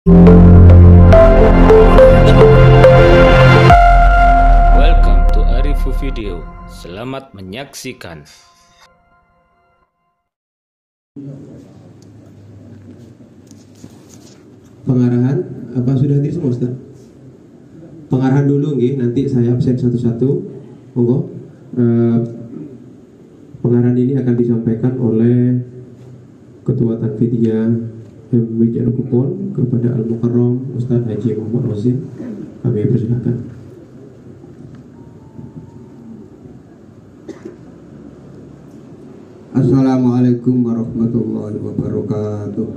Welcome to Arifu Video. Selamat menyaksikan. Pengarahan apa sudah hadir semua, Ustaz? Pengarahan dulu nggih, nanti saya absen satu-satu. Monggo. Pengarahan ini akan disampaikan oleh Ketua Tanfidiyah MWJ Kupon kepada Al-Mukarram Ustaz Haji Muhammad Rosin. Kami persilakan. Assalamualaikum warahmatullahi wabarakatuh.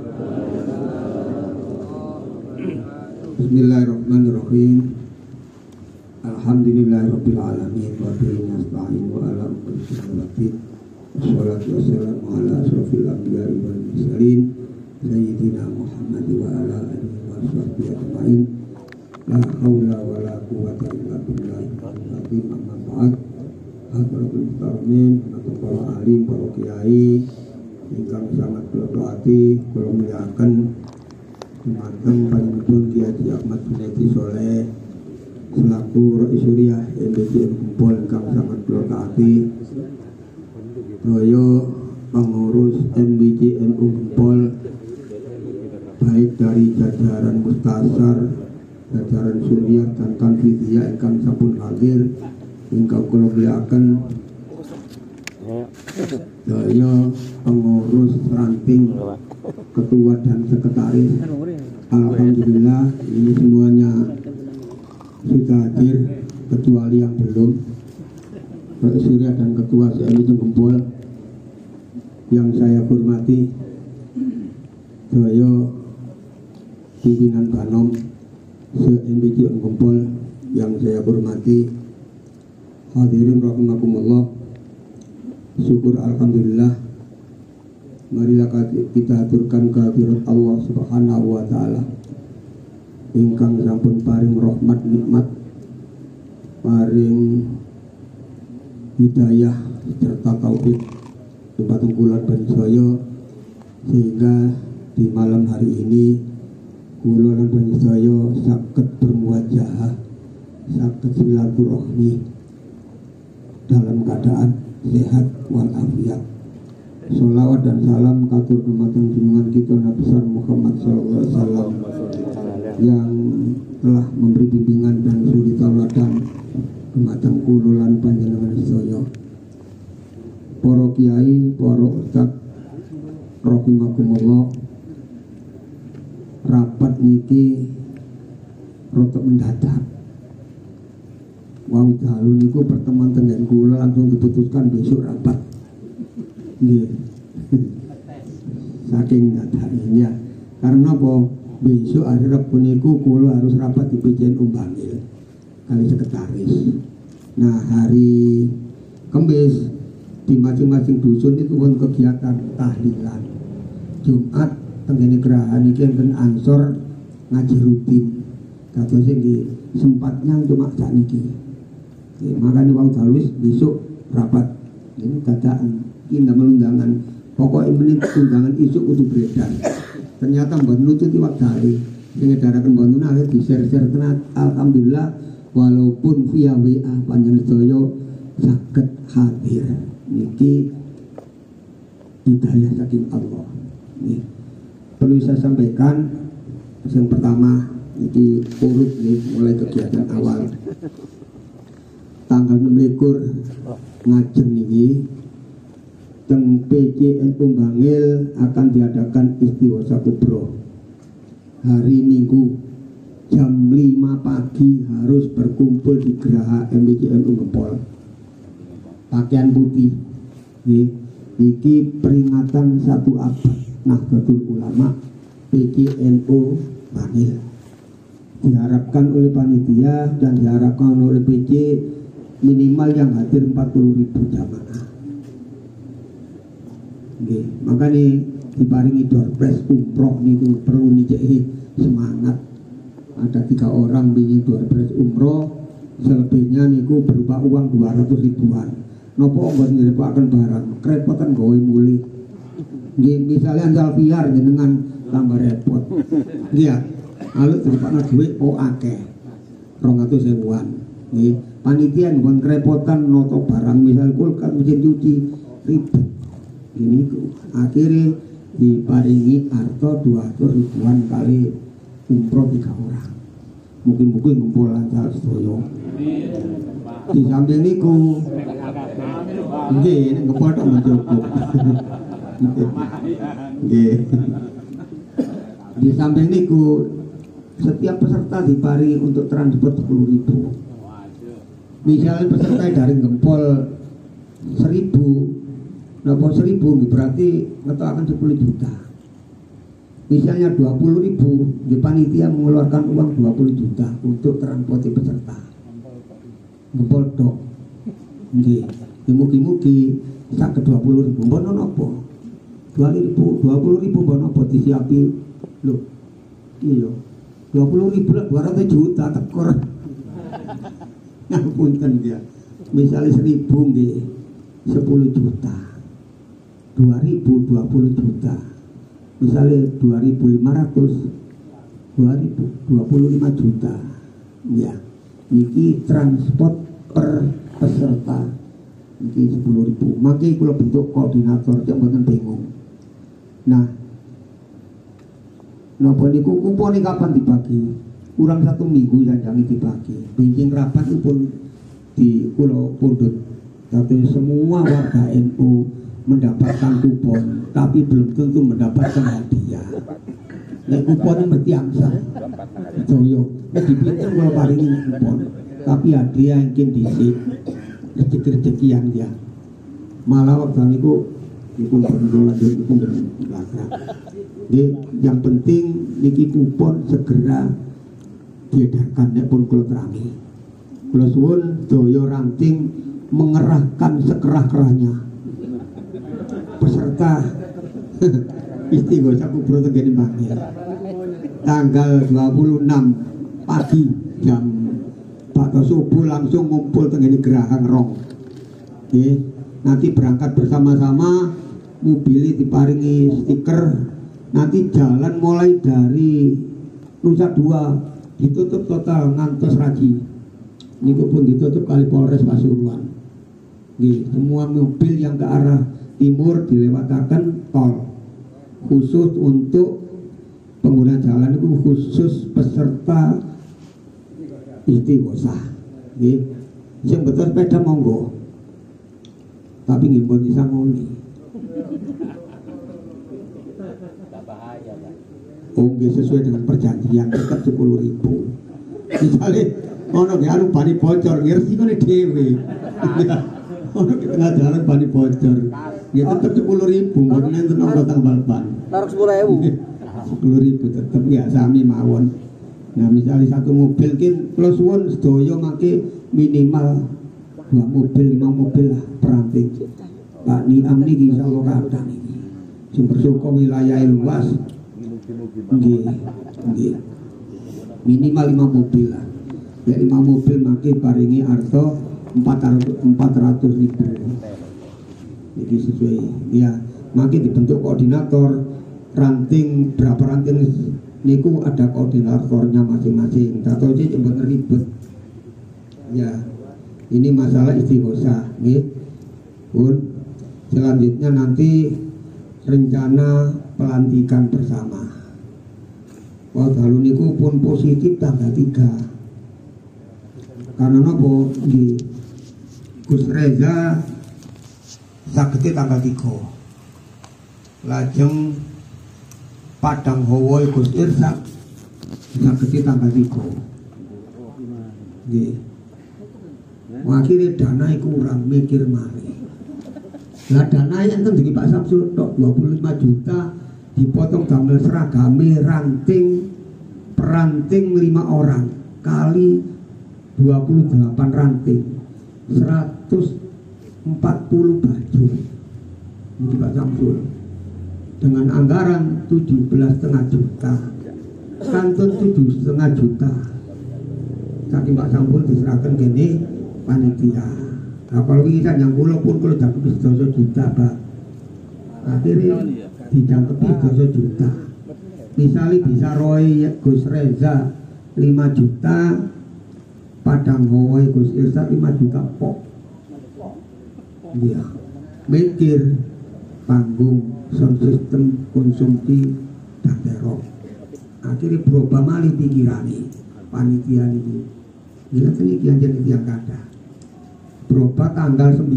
Bismillahirrahmanirrahim. Alhamdulillahirabbil alamin wa bihi nasta'in wa ala ummatin. Wassalatu wassalamu ala asrofil anbiya'i wal mursalin sayyidina Muhammad wa ala alihi wa sahbihi ajma'in. La haula wa la quwwata illa billahil azim. Amma ba'd. Hadratul muhtaramin, para alim, para kiai ingkang sangat kula taati, kula muliakan dumateng panjenengan Kiai Haji Ahmad Junaidi Soleh selaku Rais Suriah MBC Kumpul ingkang sangat kula taati, daya pengurus MBC NU Kumpul baik dari jajaran Mustasar, jajaran Suriah dan Tanfidiyah ingkang sampun hadir, ingkang kula muliakan daya pengurus ranting, ketua dan sekretaris. Alhamdulillah ini semuanya sudah hadir, kecuali yang belum. Pak Surya dan ketua CMI Kumpul yang saya hormati, daya pimpinan Banom CMI Kumpul yang saya hormati, hadirin rahimakumullah. Syukur alhamdulillah, marilah kita aturkan kehadirat Allah Subhanahu wa taala ingkang sampun paring rahmat nikmat, paring hidayah serta taufik dumateng kula dan saya, sehingga di malam hari ini kula lan saya saged bermuajahah, saged silaturahmi dalam keadaan sehat walafiat. Sholawat dan salam katur dumateng junjungan kita Nabi besar Muhammad sallallahu alaihi wasallam yang telah memberi bimbingan dan suri tauladan dumateng kula lan panjenengan sedaya. Para kiai, para ustaz rahimakumullah, rapat niki rada mendadak. Wau dalu niku pertemuan dengan kula langsung diputuskan besok rapat. Nggih. Saking dadaknya. Karena apa? Besok hari Rabu niku kula harus rapat di PJNU Bangil kali sekretaris. Nah, hari Kamis di masing-masing dusun itu pun kegiatan tahlilan. Jumat tenggene gerahan iki enten ansor ngaji rutin. Kados iki sempatnya cuma sakniki. Makanya wau dalwis besok rapat ini dadaan ini ndamel undangan, pokoknya menit undangan isu kudu beredar. Ternyata mbak nututi waktari sing ngedaraken mbak nunale di-share-share tenan. Alhamdulillah walaupun via WA panjenengan sedaya saged hadir niki hidayah saking Allah. Nih perlu saya sampaikan yang pertama niki urut nih mulai kegiatan awal tanggal 26 ngajeng ini teng PJNU Bangil akan diadakan istighosah kubro hari Minggu jam 5 pagi harus berkumpul di Geraha MBCNU Gempol pakaian putih. Iki peringatan 1 abad Nahdlatul Ulama PJNU Bangil, diharapkan oleh panitia dan diharapkan oleh PJ minimal yang hadir 40.000 jamaah. Nggih, makanya diparingi door prize umroh niku perlu nijeki semangat. Ada 3 orang bikin door prize umroh, selebihnya niku berupa uang 200 ribuan. Nopo mbok ngirepaken barang, kerepotan gawe muli. Nggih, misalnya Zalfiar jenengan tambah repot. Nggih ya. alus terpakna duit akeh 200.000-an. Nggih, panitia nggon kerepotan noto barang misal kulkas mesin cuci ribet. Ini akhirnya diparingi arto 200.000-an kali umroh 3 orang. Mungkin-mungkin ngumpul lancar sedaya. Di samping niku nggih nek ngepol tok mencukup. Nggih. Di samping niku setiap peserta diparingi untuk transport 10.000. Misalnya peserta dari Gempol 1.000, napa 1.000 berarti ngetokaken 10 juta. Misalnya 20.000, di panitia mengeluarkan uang 20 juta untuk transportasi peserta. Gempol tok. Nggih, mugi-mugi sak ke 20.000 mbono napa. 20.000 mbono napa disiapi lho. Iya. 20.000 lah 200 juta tekor. Ngapunten dia. Misalnya 1.000 nggih 10 juta. 2.000 20 juta. Misalnya 2.500 25 juta. Ya. Niki transport per peserta. Niki 10.000. Mangke kula bentuk koordinator cek mboten bingung. Nah, napa niku kupone kapan dibagi? Kurang 1 minggu jangan dibagi. Bincang rapat itu pun di Pulau Pundut. Tapi semua warga NU mendapatkan kupon, tapi belum tentu mendapatkan hadiah. Nek kupon mesti angsa. Joyo, nek dipinten kalau paringi kupon, tapi hadiah mungkin disik. Rezeki-rezekian dia. Malah waktu niku iku pengelola iku belakang. Yang penting niki kupon segera diedarkan nek pun kula terangi. Kula suwun daya ranting mengerahkan sekerah-kerahnya peserta istighosah kubro tengene Bangil. Tanggal 26 pagi jam 4 subuh langsung ngumpul tengene Gerahang Rong. Nggih, nanti berangkat bersama-sama, mobilnya diparingi stiker. Nanti jalan mulai dari Nusa Dua ditutup total ngantos Raji. Niku pun ditutup kali Polres Pasuruan. Nggih, semua mobil yang ke arah timur dilewatakan tol. Khusus untuk pengguna jalan itu khusus peserta istighosah. Nggih. Sing betul sepeda monggo. Tapi nggih pun bisa ngoni. Oh, sesuai dengan perjanjian tetap 10.000. Misalnya ono ge anu bani bocor ngerti kene dhewe. Ono di tengah jalan bani bocor. Ya tetap 10.000 mboten enten ongkos tambal ban. Taruh 10.000. 10.000 tetap ya sami mawon. Nah, misalnya satu mobil kin kula suwun sedaya mangke minimal 2 mobil 5 mobil lah peramping. Pak Niam niki insyaallah kadang iki. Sing bersyukur wilayah luas. Nggih, nggih. Minimal 5 mobil lah. Ya 5 mobil mangke paringi arto 400.000. Jadi sesuai ya mangke dibentuk koordinator ranting berapa ranting niku ada koordinatornya masing-masing. Tato aja yang ribet. Ya, ini masalah istighosah, nggih. Pun selanjutnya nanti rencana pelantikan bersama. Wah, dalu niku pun positif tanggal 3. Karena nopo di Gus Reza sagete tanggal 3. Lajeng Padang Hawa Gus Irsak sagete tanggal 3. Nggih. Akhirnya dana kurang mikir mari. Lah dana yang enten Pak Samsul tok 25 juta dipotong damel seragame ranting peranting 5 orang kali 28 ranting 140 baju ini Pak Samsul dengan anggaran 17,5 juta kantun 7,5 juta saking Pak Samsul diserahkan gini panitia. Nah kalau kita yang pulau pun kalau jangkep 12 juta Pak akhirnya dijangkepi 12 juta misalnya bisa roy Gus Reza 5 juta, Padang Howai Gus Irsad 5 juta pok. Iya, mikir panggung, sound system, konsumsi, dan teror. Akhirnya berubah malih pikirani panitia ini. Ini ini kian-kian yang kada. Berubah tanggal 9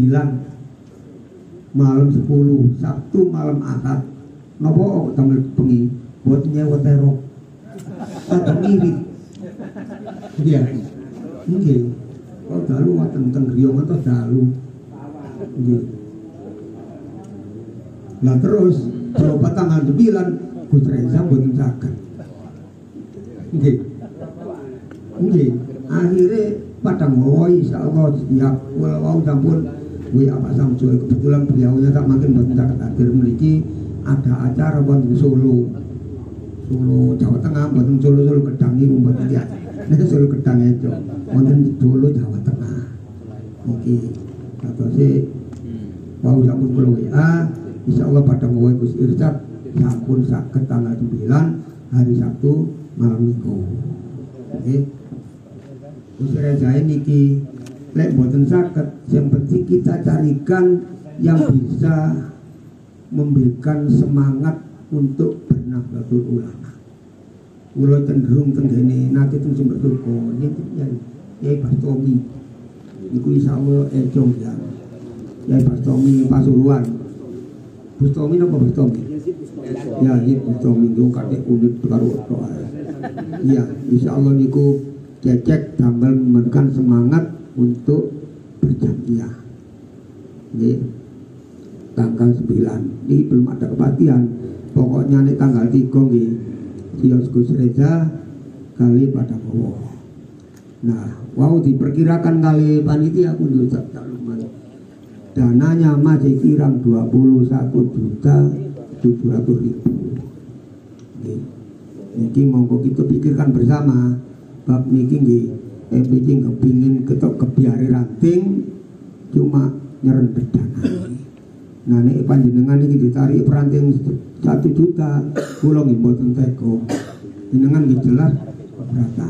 malam 10 Sabtu malam Ahad. Nopo tanggal bengi buat nyewa teror. Ada mirip. Iya. Nggih. Kok dalu wonten Riong atau dalu. Nggih. Lah terus coba tanggal 9 Gus Reza mboten saged. Nggih. Nggih. Akhirnya Padang Howai insyaallah siap walau sampun Pak Samsul kebetulan beliaunya tak makin mboten saged hadir mriki ada acara wonten Solo. Solo Jawa Tengah mboten Solo Kedang niku mboten ya. Nek Solo Kedang itu wonten Solo Jawa Tengah. Niki katose wau sampun kula WA insyaallah Padang Howai Gus Irsad sampun saged tanggal 9 hari Sabtu malam Minggu. Nggih. Gus Reza niki lek mboten saged, yang penting kita carikan yang bisa memberikan semangat untuk bernahdlatul ulama. Kula cenderung tenggene nate teng Sumber Turko Yai Bastomi niku insyaallah ejong ya. Yai Bastomi Pasuruan. Bastomi napa Bastomi? Ya, iki Bastomi niku kadek unit karo doa. Iya, insyaallah niku cecek damel memberikan semangat untuk berjamiah. Nggih. Tanggal 9 ini belum ada kepastian. Pokoknya nih tanggal 3 nggih. Sios Gus Reza kali Padang Howai. Nah, wow diperkirakan kali panitia pun Ustaz Takluman. Dananya masih kirang 21.700.000. Nggih. Niki monggo kita pikirkan bersama. Bab niki nggih MPC kepingin ketok kebiari ranting cuma nyerempet dana. Nah nek panjenengan iki ditarik peranting 1 juta kula nggih mboten tega. Jenengan nggih jelas berapa.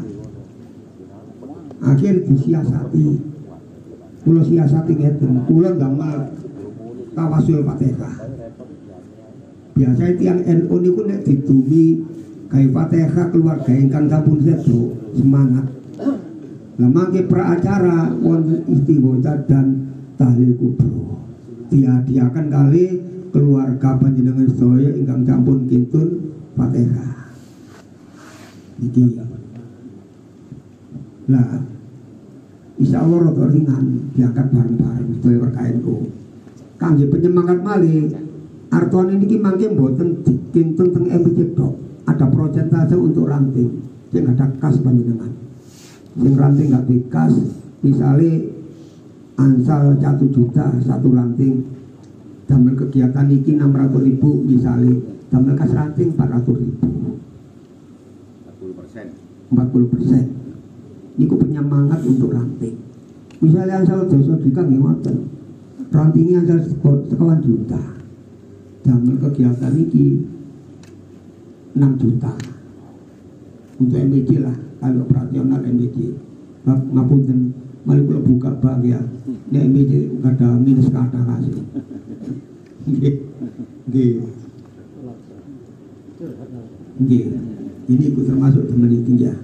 Akhir disiasati. Kula siasati ngeten, kula ndamel tawasul Fatihah. Biasa tiang NU niku nek didumi gawe Fatihah keluarga ingkang sampun sedo semangat. Lah mangke praacara wonten istighotsah dan tahlil kubro. Diadiakan kali keluarga panjenengan sedaya ingkang sampun kintun Fatihah. Iki. Lah insyaallah rada ringan diangkat bareng-bareng sedaya perkaenku. Kangge penyemangat malih artone niki mangke mboten dikintun teng MPC tok. Ada prosentase untuk ranting sing ada kas panjenengan. Sing ranting nggak dikas, misalnya ansal 1 juta 1 ranting, damel kegiatan iki 600.000 misalnya, damel kas ranting 400.000. 40%. Niku penyemangat untuk ranting. Misalnya ansal 2 juta nggih ngoten. Rantingnya ansal 1 juta. Damel kegiatan iki 6 juta. Untuk MPC lah. Kalau operasional MPC ngapunten malah kula buka bank ya nek MPC kada minus kata kasih nggih ini ikut termasuk teman itu ya.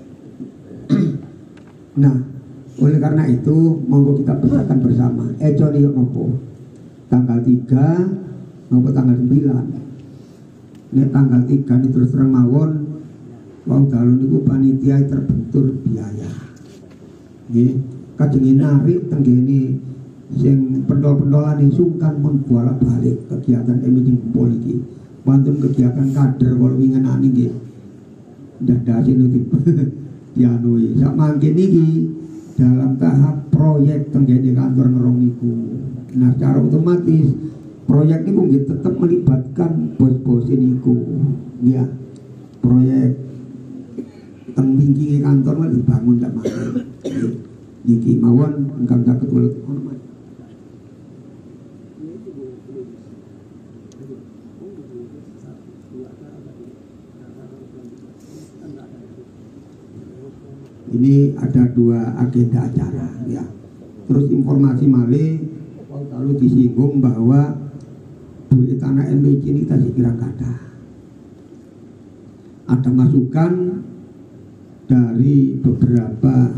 Nah oleh karena itu monggo kita pisahkan bersama econi nopo tanggal 3 nopo tanggal 9 nek tanggal 3 ini terus terang mawon. Wau dalu niku panitia terbentur biaya. Nggih, kajenge narik tenggene sing pendol-pendolane sungkan pun bolak-balik kegiatan MPC kumpul iki. Wonten kegiatan kader kala wingenane nggih. Ndadake nutip dianui. Sak mangke niki dalam tahap proyek tenggene kantor ngerong niku. Nah, secara otomatis proyek niku nggih tetep melibatkan bos-bos niku. Ya. Proyek teng wingking kantor mah dibangun tak mati. Niki mawon ingkang saged kula hormat. Ini ada 2 agenda acara ya. Terus informasi malih lalu disinggung bahwa duit tanah MBC ini kita kira ada masukan dari beberapa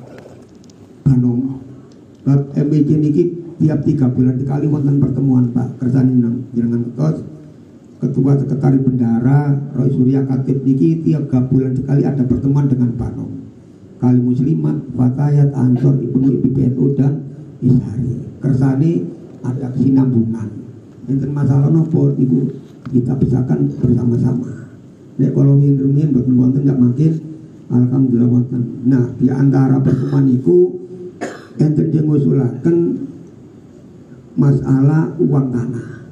banom MBC ini tiap 3 bulan sekali wonten pertemuan Pak kersane jenengan ketos Ketua Sekretaris Bendahara Roy Surya Khatib niki tiap 3 bulan sekali ada pertemuan dengan banom Kali Muslimat, Fatayat, Ansor, Ibnu IPBNU dan Ishari. Kersane ada kesinambungan. Enten masalah nopo niku kita pisahkan bersama-sama. Nek kalau rumiyin boten wonten ndak makin alhamdulillah wonten. Nah, di antara pertemuan niku enten yang ngusulaken masalah uang tanah.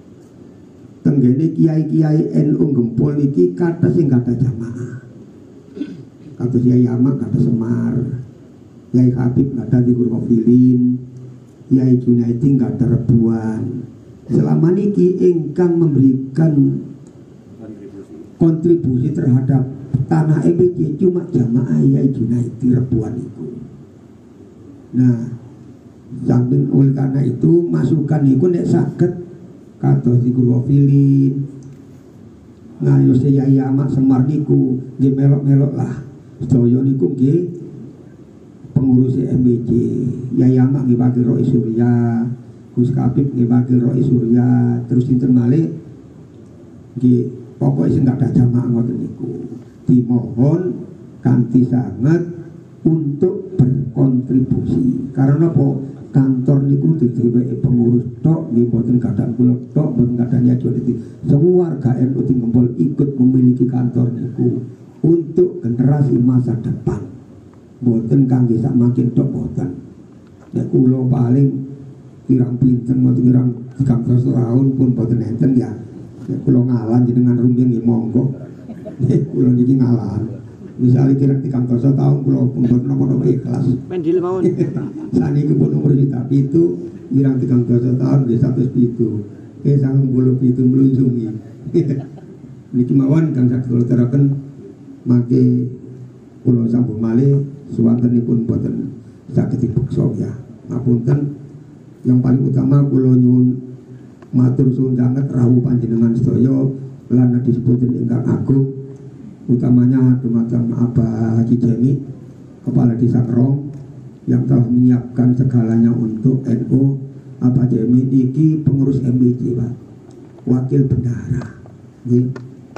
Tenggene kiai-kiai NU Gempol niki kathah sing kathah jamaah. Kata Yai Amak, kata Semar, Yai Habib kata di Gurmofilin, Yai Junaiting kata Rebuan. Selama niki ingkang memberikan kontribusi terhadap tanah MBC cuma jamaah Yai Junaiting Rebuan itu. Nah, samping oleh karena itu masukan itu nek saged kata di Gurmofilin, ngayo Yai Amak Semar niku nggih melok-melok lah. Sedaya niku nggih pengurus MBC, Yai Amak nggih wakil Rois Surya, Gus Kabib nggih wakil Rois Surya, terus sinten malih nggih pokoke sing ada jamaah ngoten niku. Dimohon kanthi sanget untuk berkontribusi. Karena apa? Kantor niku didheweke pengurus tok nggih boten kadang kula tok, boten kadang nyajo iki. Sewarga NU Gempol ikut memiliki kantor niku untuk generasi masa depan. Boten kangge sak makin tok boten. Nek kula paling kirang pinten mboten kirang 300 tahun pun boten enten ya. Nek kula ngalan jenengan rumiyin nggih monggo. Nek kula niki ngalan. Misalnya kirang 300 tahun kula pun boten napa-napa ikhlas. Pendil mawon. Saniki pun umur kita itu kirang 300 tahun nggih 107. Sangang 97 mlunjungi. Niki mawon kang saged kula teraken mangke kula sambung malih suwantenipun boten saged dipeksa ya. Ngapunten, yang paling utama kula nyuwun matur suwun sanget rawuh panjenengan sedaya lan disebutken ingkang agung utamanya dumateng Abah Haji Jemi Kepala Desa Kerong yang telah menyiapkan segalanya untuk NU. Abah Jemi niki pengurus MBC Pak, wakil bendahara nggih.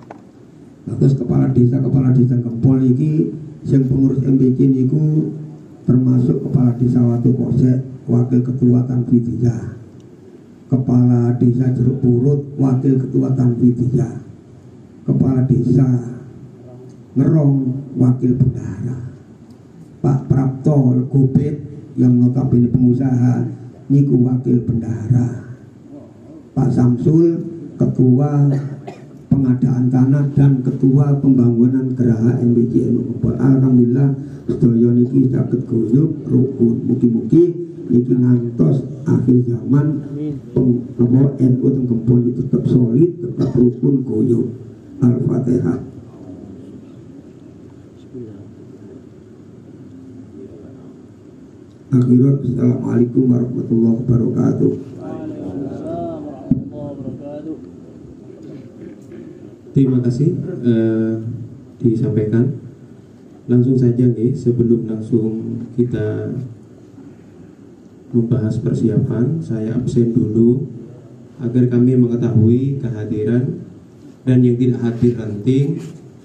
Terus kepala desa Gempol iki yang pengurus MBC niku termasuk kepala desa Watu Kosek, wakil ketua Tanfidiyah, kepala desa Jeruk Purut, wakil ketua Tanfidiyah, kepala desa Ngerong, wakil bendahara, Pak Prapto Legobet yang notabene pengusaha niku wakil bendahara, Pak Samsul ketua pengadaan tanah dan ketua pembangunan geraha MBC NU Gempol. Alhamdulillah sedaya niki saged guyub rukun. Mugi-mugi niki ngantos akhir zaman NU Gempol itu tetap solid, tetap rukun guyub. Al-Fatihah. Akhirul Assalamualaikum warahmatullahi wabarakatuh. Terima kasih disampaikan. Langsung saja nih, sebelum langsung kita membahas persiapan, saya absen dulu agar kami mengetahui kehadiran dan yang tidak hadir nanti.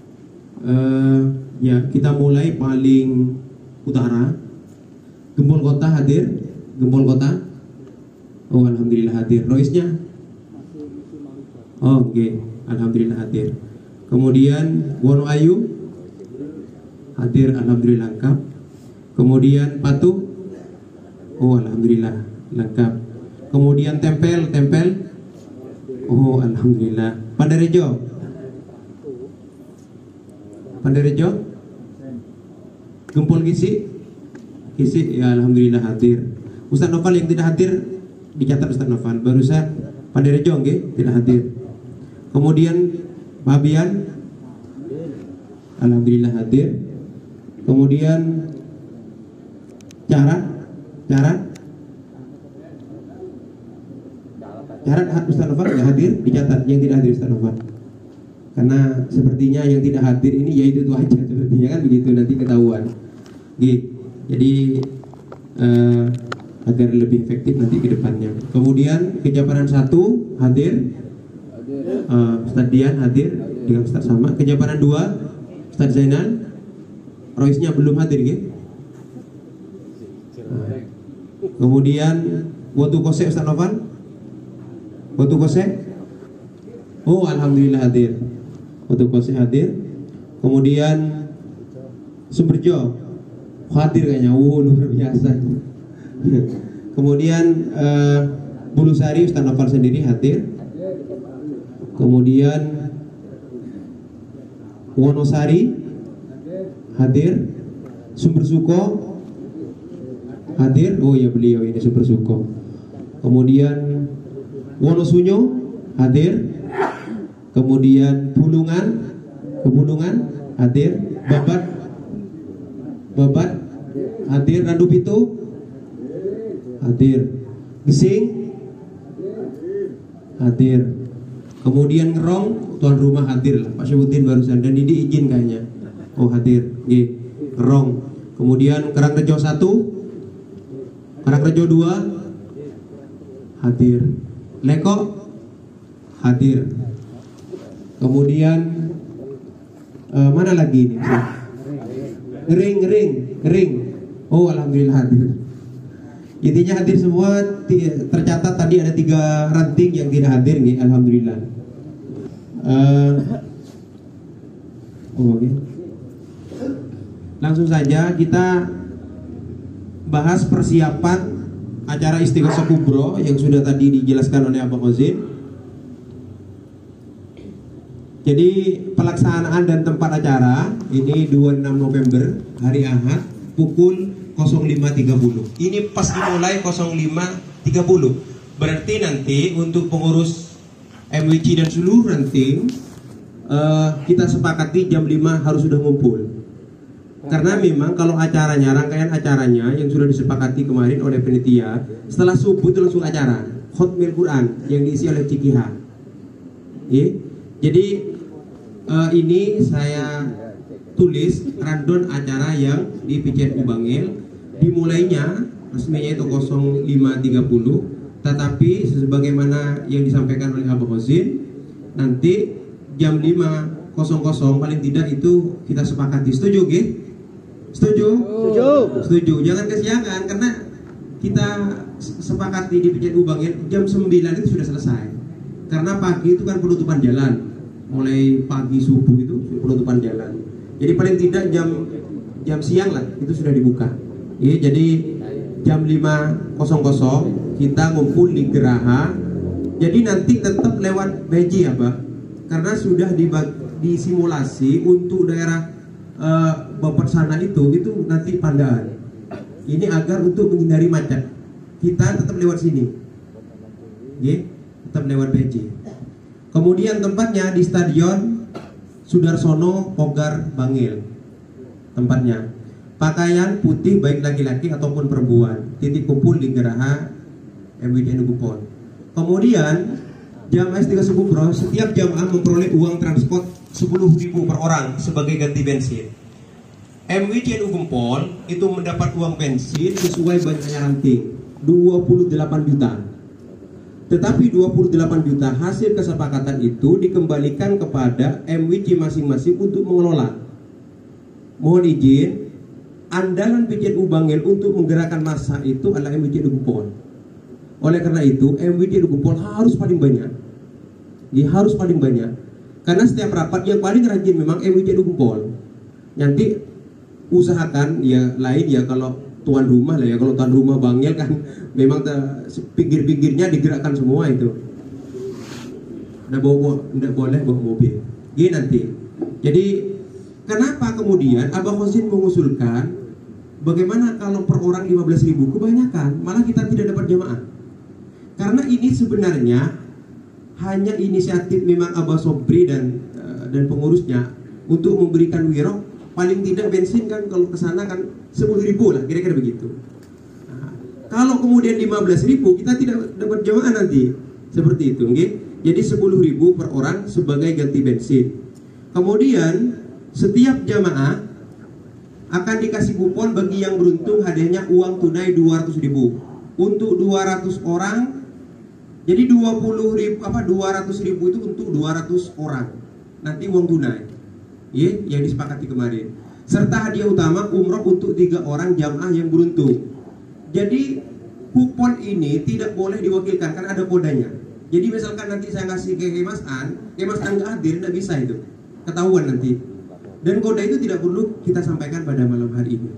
Ya, kita mulai paling utara. Gempol Kota hadir? Gempol Kota? Oh, alhamdulillah hadir. Roisnya? Oh, oke. Okay. Alhamdulillah hadir. Kemudian Wonoayu hadir, alhamdulillah lengkap. Kemudian Patuh, oh alhamdulillah lengkap. Kemudian Tempel, oh alhamdulillah. Pandarejo, Gempol Gisi ya alhamdulillah hadir. Ustaz Noval yang tidak hadir dicatat Ustaz Noval. Barusan Pandarejo nggih tidak hadir. Kemudian Babian alhamdulillah hadir. Kemudian Carat Ustaz Novan nggak hadir, dicatat yang tidak hadir Ustaz Novan. Karena sepertinya yang tidak hadir ini ya itu aja sepertinya kan begitu, nanti ketahuan. Jadi agar lebih efektif nanti ke depannya. Kemudian Kejaparan 1 hadir, Ustaz Dian hadir dengan Ustaz Sama. Kejaparan 2 Ustaz Zainal, Roisnya belum hadir gitu. Kemudian Watu Kose Ustaz Novan, Watu Kose, oh alhamdulillah hadir. Watu Kose hadir. Kemudian Sumberjo hadir kayaknya, luar biasa. Kemudian Bulusari Ustaz Novan sendiri hadir. Kemudian Wonosari hadir. Sumbersuko hadir, oh ya beliau ini Sumbersuko. Kemudian Wonosunyo hadir. Kemudian Kebulungan hadir. Babat hadir. Randu Pitu hadir. Gesing hadir. Kemudian Ngerong tuan rumah hadir lah, Pak Syebutin barusan, dan Didi izin kayaknya. Oh hadir, Ngerong. Kemudian Karangrejo 1, Karangrejo 2 hadir. Leko hadir. Kemudian mana lagi ini? Ngering. Oh alhamdulillah hadir. Intinya hadir semua. Tercatat tadi ada 3 ranting yang tidak hadir nih, alhamdulillah. Oke. Langsung saja kita bahas persiapan acara Istighosah Kubro yang sudah tadi dijelaskan oleh Abang Ozin. Jadi pelaksanaan dan tempat acara ini 26 November hari Ahad pukul 05.30. Ini pas dimulai 05.30. Berarti nanti untuk pengurus MWC dan seluruh ranting kita sepakati jam 5 harus sudah ngumpul. Karena memang kalau acaranya, rangkaian acaranya yang sudah disepakati kemarin oleh panitia, setelah subuh itu langsung acara Khotmil Quran yang diisi oleh Cikiha. Jadi ini saya tulis rundown acara yang di PCNU Bangil. Dimulainya resminya itu 05.30, tetapi sebagaimana yang disampaikan oleh Abang Hozin, nanti jam 5.00 paling tidak itu kita sepakati. Setuju, Gih? Setuju. Jangan kesiangan, karena kita sepakati di PCNU Bangil jam 9 itu sudah selesai. Karena pagi itu kan penutupan jalan, mulai pagi subuh itu penutupan jalan. Jadi paling tidak jam siang lah itu sudah dibuka. Jadi jam 5.00 kita ngumpul di Geraha. Jadi nanti tetap lewat Beji ya, Pak. Karena sudah disimulasi untuk daerah Bapak sana itu nanti Pandaan. Ini agar untuk menghindari macet, kita tetap lewat sini. Tetap lewat Beji. Kemudian tempatnya di Stadion Sudarsono Pogar Bangil. Tempatnya pakaian putih baik laki-laki ataupun perempuan. Titik kumpul di Geraha MWC Nugupon. Kemudian jamaah Istighosah Kubro setiap jamaah memperoleh uang transport 10.000 per orang sebagai ganti bensin. MWC Nugupon itu mendapat uang bensin sesuai banyaknya ranting 28 juta. Tetapi 28 juta hasil kesepakatan itu dikembalikan kepada MWC masing-masing untuk mengelola. Mohon izin, andalan PCNU Bangil untuk menggerakkan massa itu adalah MWC Nugupon. Oleh karena itu, MWC Nugupon harus paling banyak. Harus paling banyak. Karena setiap rapat yang paling rajin memang MWC Nugupon. Nanti usahakan ya lain ya kalau tuan rumah lah ya. Kalau tuan rumah Bangil kan memang pinggir-pinggirnya digerakkan semua itu. Nggak boleh bawa mobil. Gini nanti. Jadi kenapa kemudian Abang Hozin mengusulkan bagaimana kalau per orang 15.000? Kebanyakan malah kita tidak dapat jamaah. Karena ini sebenarnya hanya inisiatif memang Abah Sobri dan pengurusnya untuk memberikan wirok paling tidak bensin kan kalau ke sana kan 10.000 lah, kira-kira begitu. Nah, kalau kemudian 15.000 kita tidak dapat jamaah nanti. Seperti itu, nggih. Jadi 10.000 per orang sebagai ganti bensin. Kemudian setiap jamaah akan dikasih kupon bagi yang beruntung, hadiahnya uang tunai 200.000 untuk 200 orang. Jadi 200.000 itu untuk 200 orang. Nanti uang tunai, yang disepakati kemarin. Serta hadiah utama umroh untuk 3 orang jamaah yang beruntung. Jadi kupon ini tidak boleh diwakilkan, kan ada kodenya. Jadi misalkan nanti saya ngasih ke Mas An nggak hadir, tidak bisa itu, ketahuan nanti. Dan kode itu tidak perlu kita sampaikan pada malam hari ini.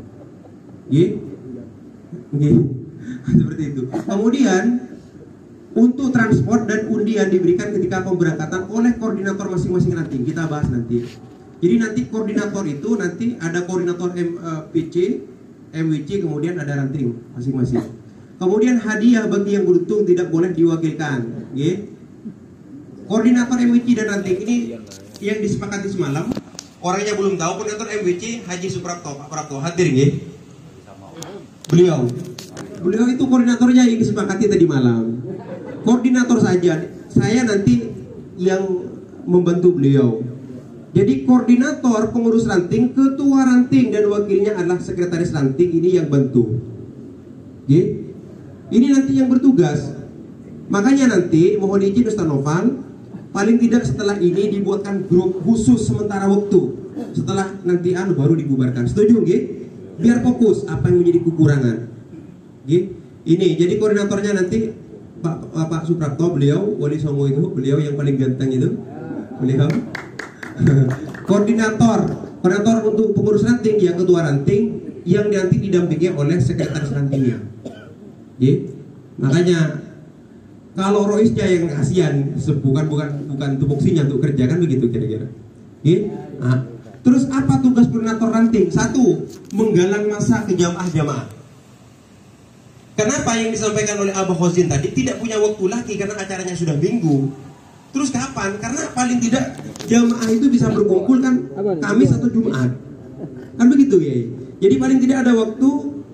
Seperti itu. Kemudian untuk transport dan undian diberikan ketika pemberangkatan oleh koordinator masing-masing ranting. Kita bahas nanti. Jadi nanti koordinator itu nanti ada koordinator PC, MWC, kemudian ada ranting masing-masing. Kemudian hadiah bagi yang beruntung tidak boleh diwakilkan. Koordinator MWC dan ranting ini yang disepakati semalam. Orangnya belum tahu. Koordinator MWC Haji Suprapto, Pak Prapto hadir nggih? Beliau itu koordinatornya yang disepakati tadi malam. Koordinator saja, saya nanti yang membantu beliau. Jadi koordinator pengurus ranting, ketua ranting dan wakilnya adalah sekretaris ranting, ini yang bantu. Ini nanti yang bertugas. Makanya nanti mohon izin Ustaz Noval, paling tidak setelah ini dibuatkan grup khusus sementara waktu. Setelah nanti baru dibubarkan. Setuju nggih? Biar fokus apa yang menjadi kekurangan. Ini jadi koordinatornya nanti Pak Suprapto, beliau Wali Songo itu, beliau yang paling ganteng itu, beliau. Koordinator untuk pengurus ranting, yang ketua ranting, yang nanti didampingi oleh sekretaris rantingnya. Makanya kalau Roisnya yang kasihan, bukan tupoksinya untuk kerja, kan begitu kira-kira. Nah, terus apa tugas koordinator ranting? 1. Menggalang massa ke jamaah-jamaah. Kenapa yang disampaikan oleh Abah Khozin tadi tidak punya waktu lagi karena acaranya sudah minggu. Terus kapan? Karena paling tidak jamaah itu bisa berkumpul kan Kamis atau Jumat. Kan begitu ya. Jadi paling tidak ada waktu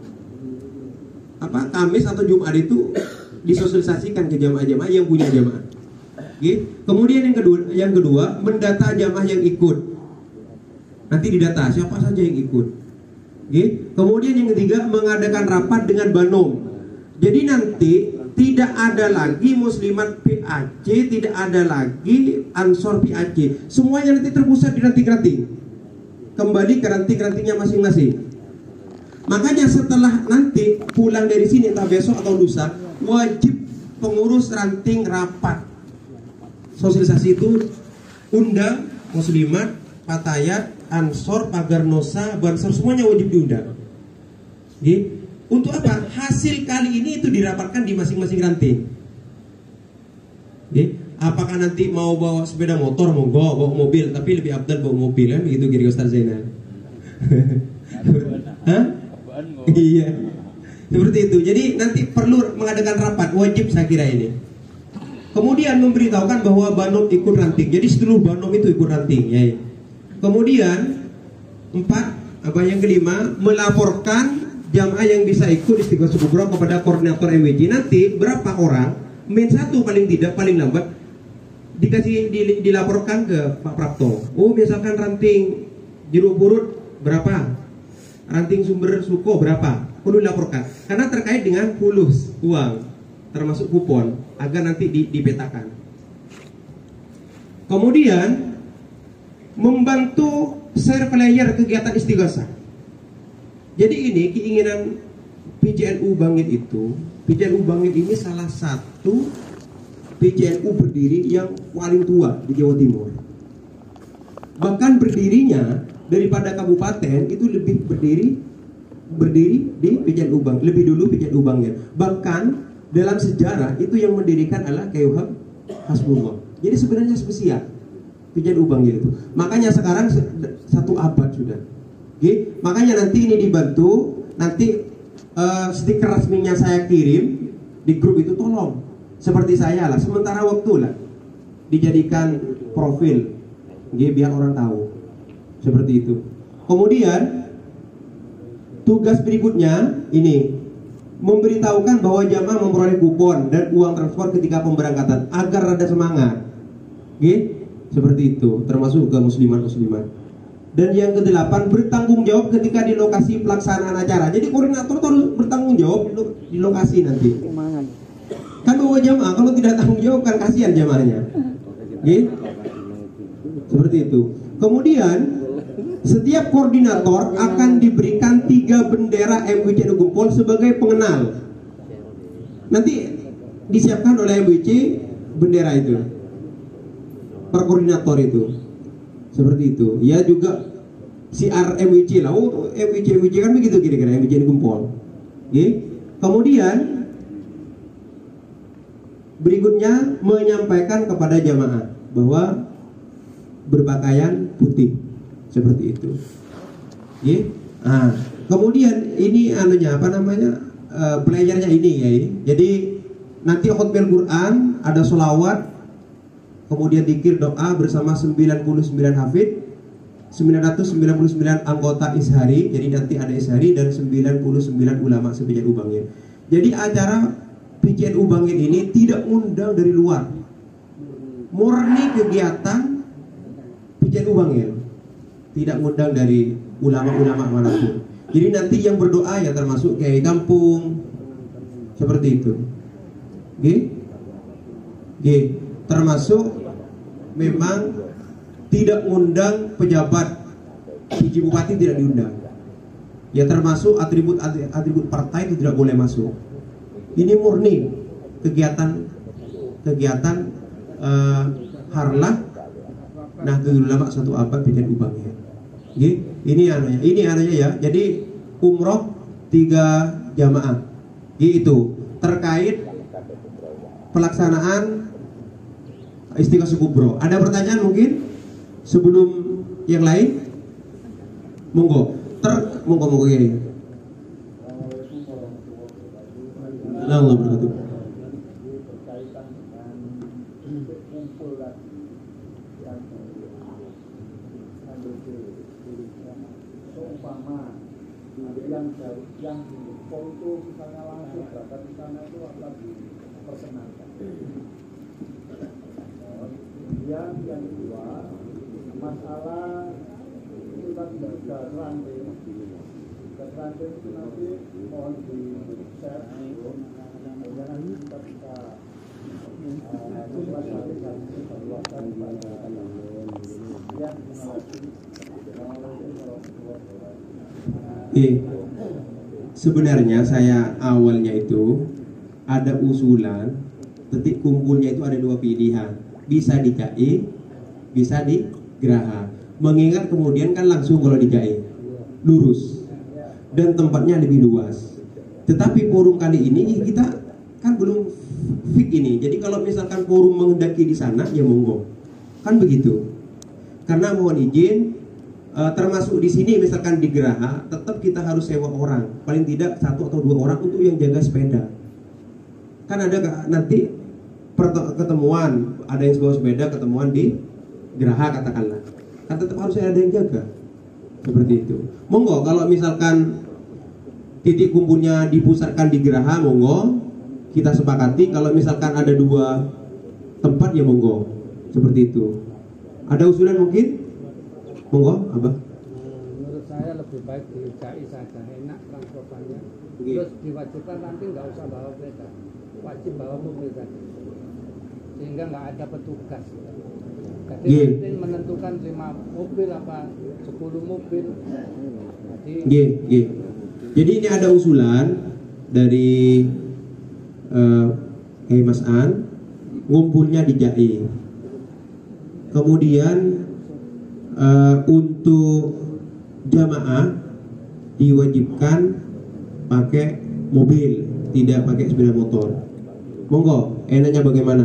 Kamis atau Jumat itu disosialisasikan ke jamaah-jamaah yang punya jamaah. Kemudian yang kedua mendata jamaah yang ikut. Nanti didata siapa saja yang ikut. Kemudian yang ketiga mengadakan rapat dengan Banom. Jadi nanti tidak ada lagi Muslimat PAC, tidak ada lagi Ansor PAC. Semuanya nanti terpusat di ranting-ranting. Kembali ke ranting-rantingnya masing-masing. Makanya setelah nanti pulang dari sini entah besok atau lusa, wajib pengurus ranting rapat. Sosialisasi itu undang Muslimat, Patayat, Ansor, Pagar Nosa, Bansor, semuanya wajib diundang. Untuk apa? Hasil kali ini itu dirapatkan di masing-masing ranting. Apakah nanti mau bawa sepeda motor, monggo, bawa mobil, tapi lebih abdal bawa mobil, kan begitu kira Ustaz Zainal. Iya. Seperti itu. Jadi nanti perlu mengadakan rapat, wajib saya kira ini. Kemudian memberitahukan bahwa Banom ikut ranting. Jadi seluruh Banom itu ikut ranting, ya. Kemudian 4, yang kelima, melaporkan jamaah yang bisa ikut Istiqomah Kubra kepada koordinator MWJ. Nanti berapa orang, -1 paling tidak, paling lambat dilaporkan ke Pak Prapto. Misalkan ranting Jeruk Purut berapa, ranting Sumber Suko berapa, perlu dilaporkan karena terkait dengan fulus uang termasuk kupon agar nanti dipetakan. Kemudian membantu share player kegiatan Istighosah. Jadi ini keinginan PJNU Bangil itu. PJNU Bangil ini salah satu PJNU berdiri yang paling tua di Jawa Timur. Bahkan berdirinya daripada kabupaten itu lebih berdiri di PJNU Bangil, lebih dulu PJNU Bangil. Bahkan dalam sejarah itu yang mendirikan adalah Kyai Hasbullah. Jadi sebenarnya spesial PJNU Bangil itu. Makanya sekarang 1 abad sudah. Makanya nanti ini dibantu, nanti stiker resminya saya kirim di grup itu, tolong seperti saya lah, sementara waktu lah dijadikan profil, biar orang tahu seperti itu. Kemudian tugas berikutnya ini memberitahukan bahwa jamaah memperoleh kupon dan uang transport ketika pemberangkatan agar ada semangat. Oke? Seperti itu, termasuk ke muslimat. Dan yang kedelapan, bertanggung jawab ketika di lokasi pelaksanaan acara. Jadi koordinator harus bertanggung jawab di lokasi nanti. Kan bawa jamaah, kalau tidak tanggung jawab kan kasihan jamaahnya. Oke? Seperti itu. Kemudian setiap koordinator akan diberikan 3 bendera MWC Gempol sebagai pengenal. Nanti disiapkan oleh MWC bendera itu per koordinator itu. Seperti itu. Ya juga siar MWC lah. Oh, MWC kan begitu kira-kira MWC Gempol. Oke. Kemudian berikutnya menyampaikan kepada jamaah bahwa berpakaian putih. Seperti itu. Oke. Nah, kemudian ini anunya apa namanya? Pelajarnya ini ya. Jadi nanti khutbah Quran, ada sholawat, kemudian dzikir doa bersama 99 hafid, 999 anggota Ishari. Jadi nanti ada Ishari dan 99 ulama sePJNU Bangil. Jadi acara PJNU Bangil ini tidak undang dari luar. Murni kegiatan PJNU Bangil. Tidak ngundang dari ulama-ulama manapun. Jadi nanti yang berdoa ya termasuk kiai kampung. Seperti itu. Termasuk memang tidak ngundang pejabat, biji bupati tidak diundang. Ya termasuk atribut partai itu tidak boleh masuk. Ini murni kegiatan harlah Nahdlatul Ulama satu abad PJNU Bangil. Ini anunya ya. Jadi umroh 3 jamaah. Itu terkait pelaksanaan Istiqosah Kubro. Ada pertanyaan mungkin sebelum yang lain? Monggo ya. Allah berkatuh. yang foto misalnya langsung berangkat di sana itu akan diperkenalkan. Kemudian yang kedua, masalah itu kan sudah ranting. Ranting itu nanti mohon di share, jangan kita bisa mempelajari perluasan pada yang sebenarnya saya awalnya itu ada usulan titik kumpulnya itu ada 2 pilihan, bisa di KI, bisa di Geraha. Mengingat kemudian kan langsung kalau di KI lurus dan tempatnya lebih luas. Tetapi forum kali ini kita kan belum fix ini. Jadi kalau misalkan forum menghendaki di sana ya monggo, kan begitu. Karena mohon izin. Termasuk di sini misalkan di Geraha tetap kita harus sewa orang, paling tidak 1 atau 2 orang untuk yang jaga sepeda. Kan ada nanti ketemuan, ada yang bawa sepeda ketemuan di Geraha katakanlah, kan tetap harus ada yang jaga. Seperti itu. Monggo kalau misalkan titik kumpulnya dipusatkan di Geraha, monggo kita sepakati. Kalau misalkan ada 2 tempat ya monggo. Seperti itu. Ada usulan mungkin? Monggo, Abah. Menurut saya lebih baik di DKI saja, enak transportannya. Terus diwajibkan nanti nggak usah bawa kereta, wajib bawa mobil saja, sehingga nggak ada petugas. Jadi nanti menentukan 5 mobil apa 10 mobil. Jadi ini ada usulan dari Mas An, ngumpulnya di JAI. Kemudian untuk jamaah diwajibkan pakai mobil, tidak pakai sepeda motor. Monggo, enaknya bagaimana?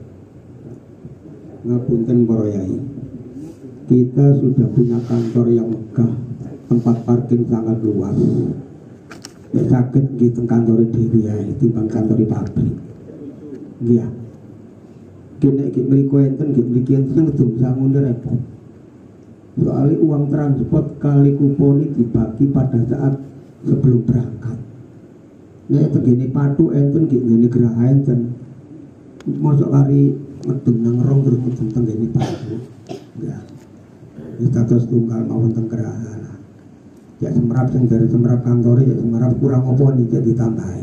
Ngapunten para yai, kita sudah punya kantor yang megah, tempat parkir sangat luas. Ya sakit gitu kantor dewi ya, timbang kantor pabrik. Iya. Kene iki mriku enten nggih mriki enten gedung sangun repot. Soalnya uang transport kali kupon dibagi pada saat sebelum berangkat. Nek tegene patu enten gini geraha enten. Mosok kari medeng nang rong terus tentang gini patu. Ya. Status tunggal mawon teng geraha. Ya semerap sing dari semerap kantor ya semerap kurang apa nih jadi ditambahi.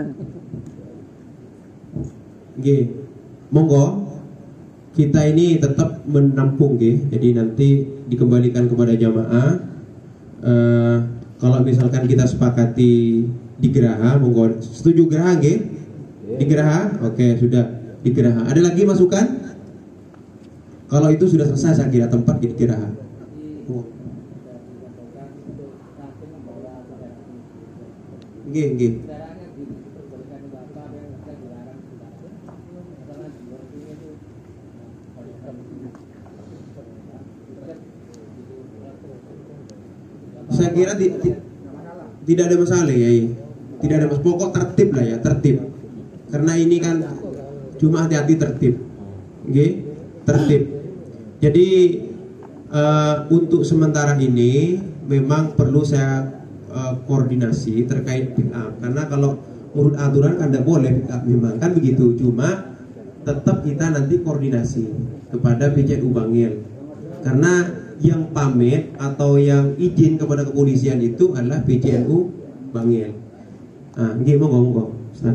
Nggih. Monggo kita ini tetap menampung nggih. Jadi nanti dikembalikan kepada jamaah. Kalau misalkan kita sepakati di geraha, monggo setuju geraha nggih? Di geraha? Oke, sudah di geraha. Ada lagi masukan? Kalau itu sudah selesai saya kira tempat di geraha. Nggih. Saya kira tidak ada masalah ya. Tidak ada masalah. Pokok tertib lah ya, tertib. Karena ini kan cuma hati-hati tertib. Oke, tertib. Jadi untuk sementara ini memang perlu saya koordinasi terkait pick up. Karena kalau menurut aturan kan tidak boleh pick up memang kan begitu. Cuma tetap kita nanti koordinasi kepada PCNU Bangil. Karena yang pamit atau yang izin kepada kepolisian itu adalah PCNU Bangil. Nah, nggih monggo. Ustaz.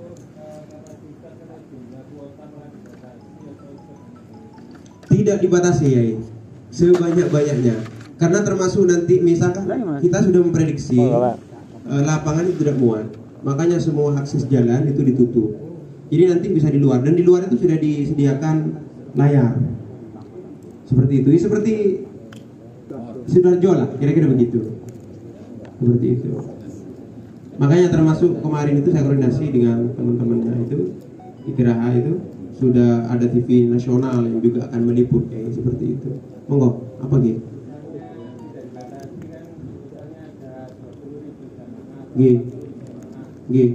Tidak dibatasi ya, sebanyak-banyaknya. Karena termasuk nanti misalkan kita sudah memprediksi lapangan itu tidak muat, makanya semua akses jalan itu ditutup. Jadi nanti bisa di luar, dan di luar itu sudah disediakan layar. Seperti itu, seperti Sidoarjo lah, kira-kira begitu. Seperti itu. Makanya termasuk kemarin itu saya koordinasi dengan teman-temannya itu di Geraha itu sudah ada TV nasional yang juga akan meliput kayak seperti itu. Monggo, apa gitu? Gih.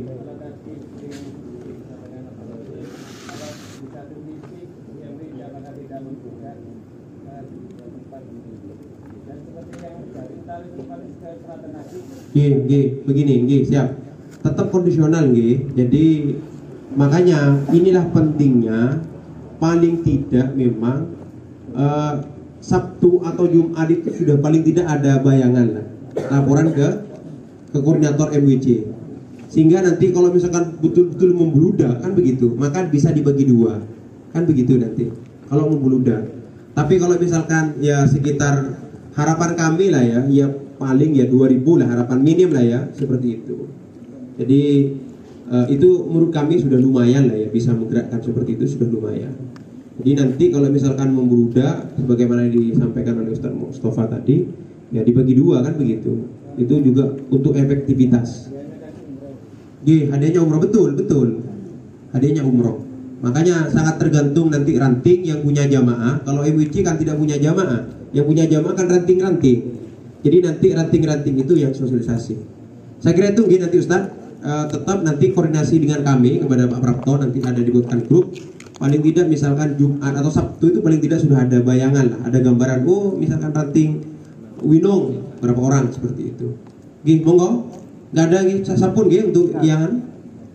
Begini, siap. Tetap kondisional, Jadi makanya inilah pentingnya paling tidak memang Sabtu atau Jumat itu sudah paling tidak ada bayangan lah, laporan ke koordinator MWC, sehingga nanti kalau misalkan betul-betul membludak kan begitu, maka bisa dibagi dua kan begitu nanti kalau membludak. Tapi kalau misalkan ya sekitar harapan kami lah ya paling ya 2000 lah harapan minim lah ya seperti itu. Jadi itu menurut kami sudah lumayan lah ya, bisa menggerakkan seperti itu sudah lumayan. Jadi nanti kalau misalkan membludak sebagaimana disampaikan oleh Ustaz Mustafa tadi ya dibagi dua kan begitu. Itu juga untuk efektivitas. Hadiahnya umroh betul. Hadiahnya umroh. Makanya sangat tergantung nanti ranting yang punya jamaah. Kalau MWC kan tidak punya jamaah, yang punya jamaah kan ranting-ranting. Jadi nanti ranting-ranting itu yang sosialisasi. Saya kira itu nanti Ustaz tetap nanti koordinasi dengan kami kepada Pak Prapto, nanti ada dibuatkan grup. Paling tidak misalkan Jumat atau Sabtu itu paling tidak sudah ada bayangan lah, ada gambaran. Oh misalkan ranting Winong berapa orang seperti itu. Monggo. Nggak ada sapun untuk yang.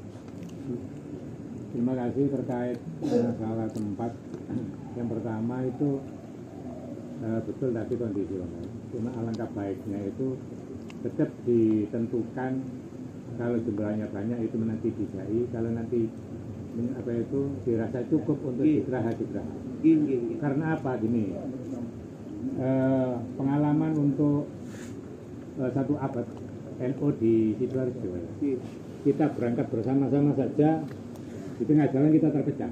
Terima kasih terkait masalah tempat. Yang pertama itu betul tadi kondisional. Cuma alangkah baiknya itu tetap ditentukan kalau jumlahnya banyak itu nanti dijai, kalau nanti dirasa cukup untuk digraha. Karena apa gini? Pengalaman untuk satu abad NU di Sidoarjo, kita berangkat bersama-sama saja di tengah jalan kita terpecah,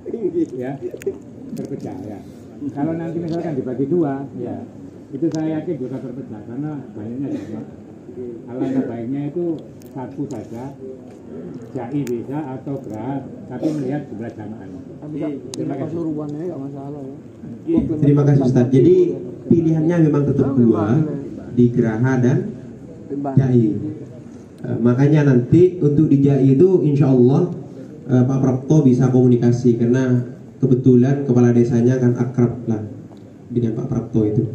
ya. Kalau nanti misalkan dibagi dua, ya itu saya yakin juga terpecah karena banyaknya jamaah. Alangkah baiknya itu satu saja, jai bisa atau berat, tapi melihat jumlah jamaahnya. Terima kasih. Keseluruhannya nggak masalah ya. Terima kasih Ustaz. Jadi pilihannya memang tetap dua, di Geraha dan Jai. Makanya nanti untuk di Jai itu insya Allah Pak Prapto bisa komunikasi karena kebetulan kepala desanya kan akrab lah dengan Pak Prapto itu.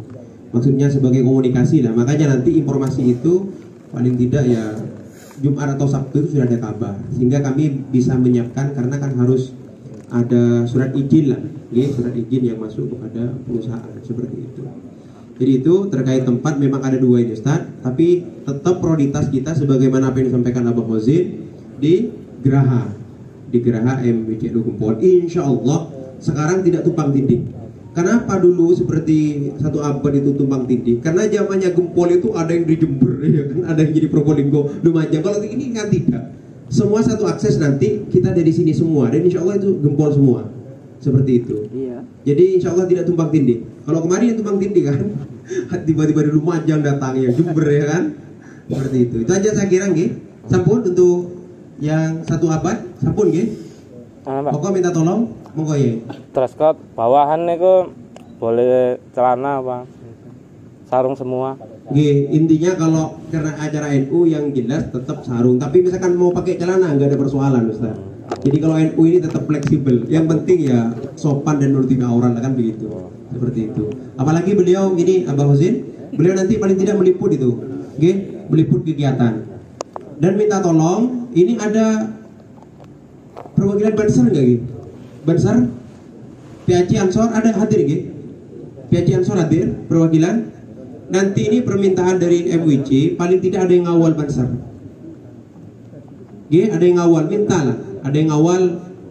maksudnya sebagai komunikasi lah. Makanya nanti informasi itu paling tidak ya Jumat atau Sabtu itu sudah ada kabar, sehingga kami bisa menyiapkan, karena kan harus ada surat izin lah, surat izin yang masuk kepada perusahaan seperti itu. Jadi itu terkait tempat memang ada dua ini Ustaz, tapi tetap prioritas kita sebagaimana apa yang disampaikan Abah Khozin di Geraha MWC Gempol. Insya Allah sekarang tidak tumpang tindih. Kenapa dulu seperti 1 abad itu tumpang tindih? Karena zamannya Gempol itu ada yang di Jember, ya kan? Ada yang jadi Probolinggo, Lumajang. Kalau ini kan tidak. Semua satu akses, nanti kita dari sini semua, dan insya Allah itu Gempol semua. Seperti itu. Iya. Jadi insya Allah tidak tumpang tindih. Kalau kemarin yang tumpang tindih kan, tiba-tiba di Lumajang datang ya, Jember ya kan. Seperti itu. Itu aja saya kira nggih. Sampun untuk yang 1 abad, sampun nggih. Pokok minta tolong, monggo ya. Dress code bawahan niku boleh celana apa? Sarung semua. Nggih, intinya kalau karena acara NU yang jelas tetap sarung. Tapi misalkan mau pakai celana nggak ada persoalan, Ustaz. Jadi kalau NU ini tetap fleksibel. Yang penting ya sopan dan nuruti aurat kan begitu. Seperti itu. Apalagi beliau ini Abah Khozin, beliau nanti paling tidak meliput itu. Nggih, meliput kegiatan. Dan minta tolong, ini ada perwakilan Banser nggak gitu? Banser, PAC Ansor ada hadir nggih? PAC Ansor hadir perwakilan. Nanti ini permintaan dari MWC, paling tidak ada yang ngawal Banser. Nggih, ada yang ngawal, mintalah. Ada yang ngawal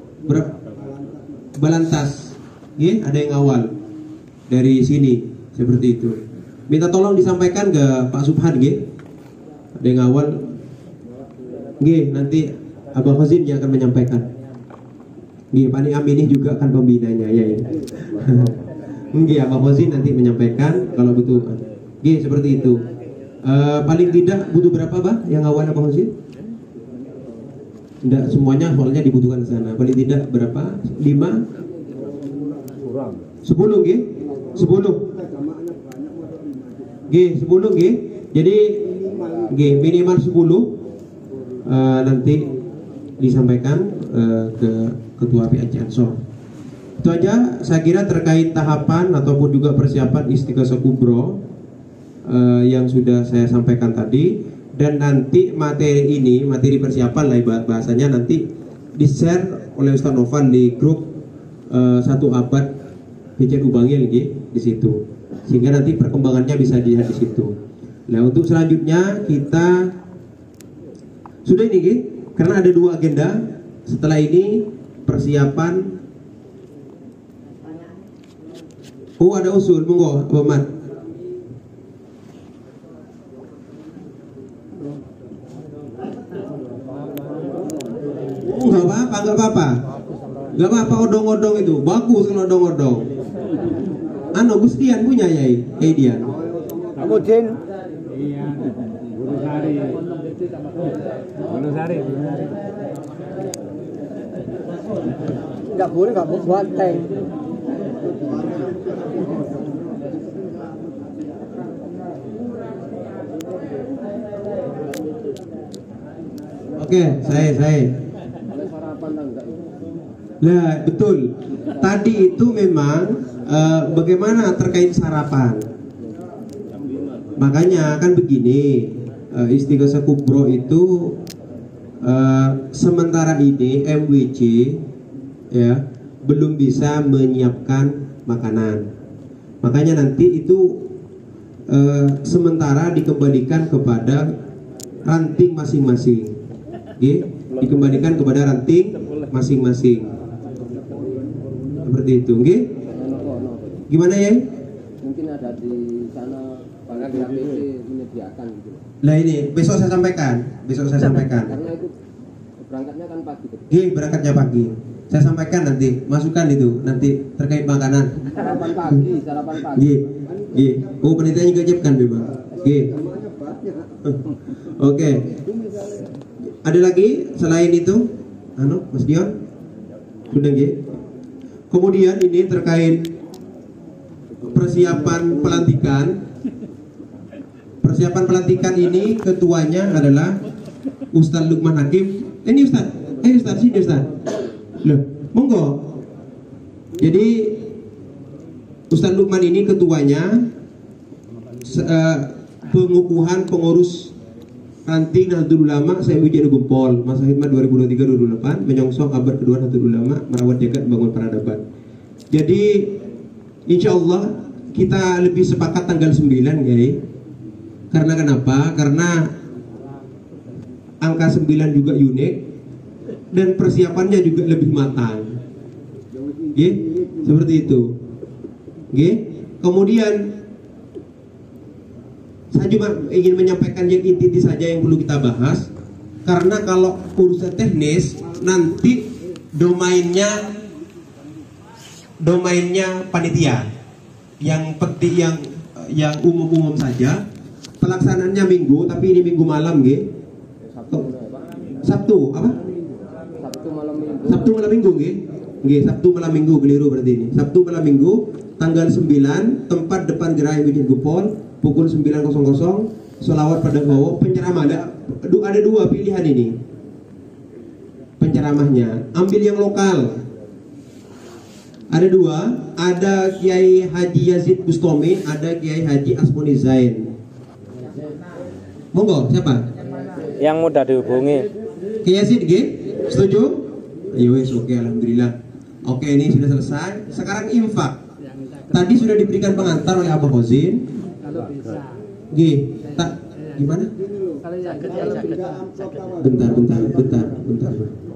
Balantas. Nggih, ada yang ngawal dari sini seperti itu. Minta tolong disampaikan ke Pak Subhan nggih. Ada yang ngawal. Nggih, nanti Abah Khozin yang akan menyampaikan. Nggih, Pak Niam ini juga akan pembinanya ya. Nggih, Abah Khozin nanti menyampaikan kalau butuh. Nggih, seperti itu. Paling tidak butuh berapa, Bah, yang awal Abah Khozin? Tidak semuanya soalnya dibutuhkan ke sana. Paling tidak berapa? 5? Kurang. 10 nggih? 10. Nggih, 10 nggih. Jadi nggih, minimal 10. Nanti disampaikan ke Ketua PAC Ansor. Itu aja saya kira terkait tahapan ataupun juga persiapan Istighosah Kubro yang sudah saya sampaikan tadi. Dan nanti materi ini, materi persiapan lah bahasanya, nanti di-share oleh Ustaz Novan di grup 1 abad PCNU Bangil di situ. Sehingga nanti perkembangannya bisa dilihat di situ. Nah, untuk selanjutnya kita sudah ini Gi, karena ada 2 agenda. Setelah ini persiapan. Oh, ada usul, monggo Abah Mat. Nggak apa-apa, odong-odong itu bagus kalau odong-odong. Gustian punya ya, Dian. Aku Jin. Iya, Gunung Sari. Nggak boleh, nggak mau buat tank. Oke, saya. Nah, betul. Tadi itu memang bagaimana terkait sarapan. Makanya kan begini, Istighosah Kubro itu sementara ini MWC ya belum bisa menyiapkan makanan. Makanya nanti itu sementara dikembalikan kepada ranting masing-masing. Dikembalikan kepada ranting masing-masing. Seperti itu, nggih? Gimana ya? Mungkin ada di sana PAC menyediakan gitu. Lah ini besok saya sampaikan. Karena itu berangkatnya kan pagi. Berangkatnya pagi. Saya sampaikan nanti, masukan itu nanti terkait makanan. Sarapan pagi. Oh, panitia juga siapkan memang. Oke. Ada lagi selain itu? Mas Dion? Sudah nggih? Kemudian ini terkait persiapan pelantikan. Persiapan pelantikan ini ketuanya adalah Ustaz Lukman Hakim. Ini Ustaz. Sini Ustaz. Loh, monggo. Jadi Ustaz Lukman ini ketuanya. pengukuhan pengurus ranting Nahdlatul Ulama saya ujian Gempol masa khidmat 2023-2028 menyongsong abad kedua Nahdlatul Ulama merawat jagat bangun peradaban. Jadi insya Allah kita lebih sepakat tanggal 9 guys. Karena kenapa? Karena angka 9 juga unik dan persiapannya juga lebih matang. Seperti itu. Kemudian saya cuma ingin menyampaikan yang inti saja yang perlu kita bahas. Karena kalau urusan teknis nanti domainnya panitia. Yang penting yang umum-umum saja. Pelaksanaannya minggu, tapi ini minggu malam, Sabtu apa? Sabtu malam minggu, Sabtu malam minggu, keliru berarti ini. Sabtu malam minggu, tanggal 9, tempat depan Gerai Masjid Gempol, pukul 9.00, sholawat pada bawa, penceramah. Ada dua pilihan ini. Penceramahnya, ambil yang lokal. Ada dua, ada Kiai Haji Yazid Bustami, ada Kiai Haji Asmoni Zain. Monggo, siapa? Yang mudah dihubungi. Kiai Yazid, setuju? Ayo wes, oke, alhamdulillah. Oke, ini sudah selesai. Sekarang infak. Tadi sudah diberikan pengantar oleh Abah Khozin. Kalau bisa. Gimana? Kalau sakit. Bentar.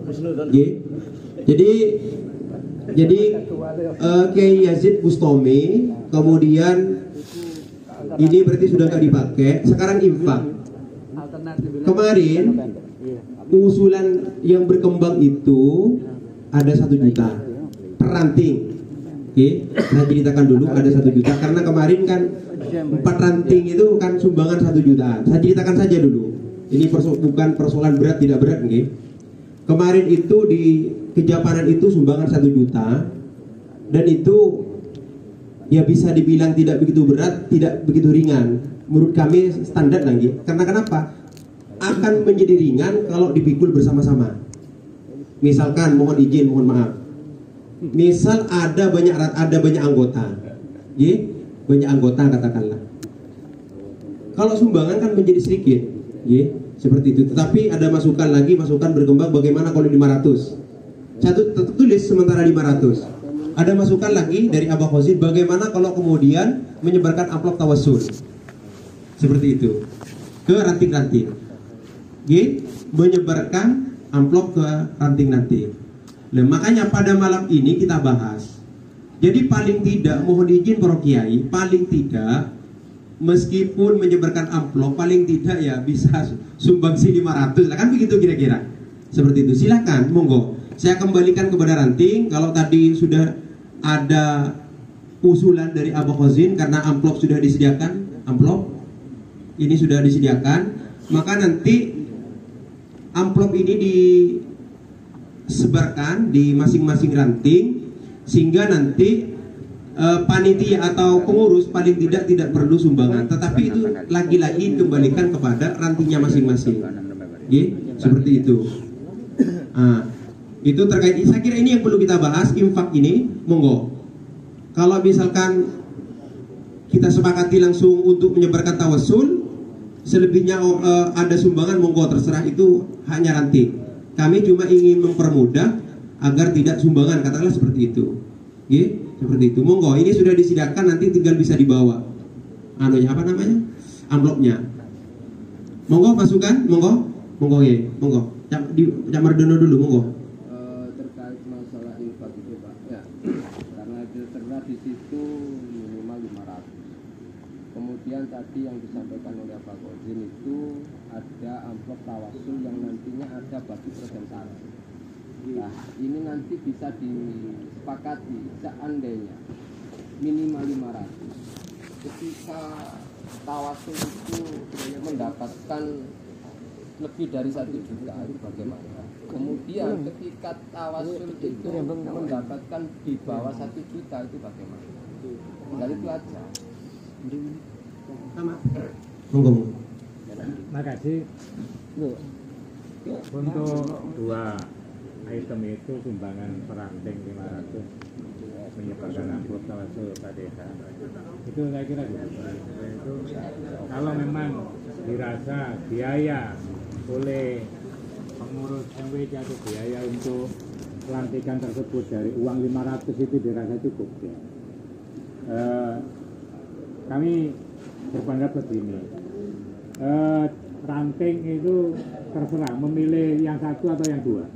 Jadi Kiai Yazid Bustami, kemudian ini berarti sudah nggak dipakai. Sekarang infak. Kemarin usulan yang berkembang itu ada 1 juta per ranting. Saya ceritakan dulu ada 1 juta karena kemarin kan 4 ranting itu kan sumbangan 1 juta. Saya ceritakan saja dulu. Ini bukan persoalan berat tidak berat, Kemarin itu di Kejapanan itu sumbangan 1 juta dan itu ya bisa dibilang tidak begitu berat, tidak begitu ringan. Menurut kami standar lagi. Karena kenapa? Akan menjadi ringan kalau dipikul bersama-sama. Misalkan mohon izin, mohon maaf. Misal ada banyak anggota. Banyak anggota katakanlah. Kalau sumbangan kan menjadi sedikit. Seperti itu. Tetapi ada masukan berkembang bagaimana kalau 500. Satu tertulis sementara 500. Ada masukan lagi dari Abah Khozin bagaimana kalau kemudian menyebarkan amplop tawasul. Seperti itu. Ke ranting-ranting. Menyebarkan amplop ke ranting-ranting. Nah, makanya pada malam ini kita bahas. Jadi paling tidak mohon izin para kiai, paling tidak meskipun menyebarkan amplop paling tidak ya bisa sumbangsi 500. Kan begitu kira-kira. Seperti itu. Silakan, monggo. Saya kembalikan kepada ranting. Kalau tadi sudah ada usulan dari Abah Khozin karena amplop sudah disediakan, amplop ini sudah disediakan, maka nanti amplop ini disebarkan di masing-masing ranting sehingga nanti panitia atau pengurus paling tidak perlu sumbangan, tetapi itu lagi-lagi kembalikan kepada rantingnya masing-masing. Seperti itu. Itu terkait, saya kira ini yang perlu kita bahas. Infak ini, monggo. Kalau misalkan kita sepakati langsung untuk menyebarkan tawasul, selebihnya ada sumbangan, monggo, terserah, itu haknya ranting. Kami cuma ingin mempermudah agar tidak sumbangan, katakanlah seperti itu. Seperti itu. Monggo, ini sudah disediakan, nanti tinggal bisa dibawa. Amplopnya. Monggo masukkan, monggo. Monggo. Cak Mardono dulu, monggo. Terkait masalah infak itu, Pak. Ya. Karena itu terkait di situ minimal 500. Kemudian tadi yang disampaikan oleh Pak Khozin itu ada amplop tawasul yang nantinya ada bagi presentasi. Nah, ini nanti bisa disepakati seandainya minimal 500. Ketika tawasul itu mendapatkan lebih dari 1 juta, itu bagaimana? Kemudian ketika tawasul itu mendapatkan di bawah 1 juta, itu bagaimana? Tinggal itu aja. Sama. Monggo. Makasih. Untuk 2 item itu sumbangan peranting 500. menyebarkan amplop tawasul KDH. Itu saya kira gitu. Itu kalau memang dirasa biaya oleh pengurus MWC atau biaya untuk pelantikan tersebut dari uang 500 itu dirasa cukup ya. Kami berpendapat begini, ranting itu terserah memilih yang satu atau yang dua,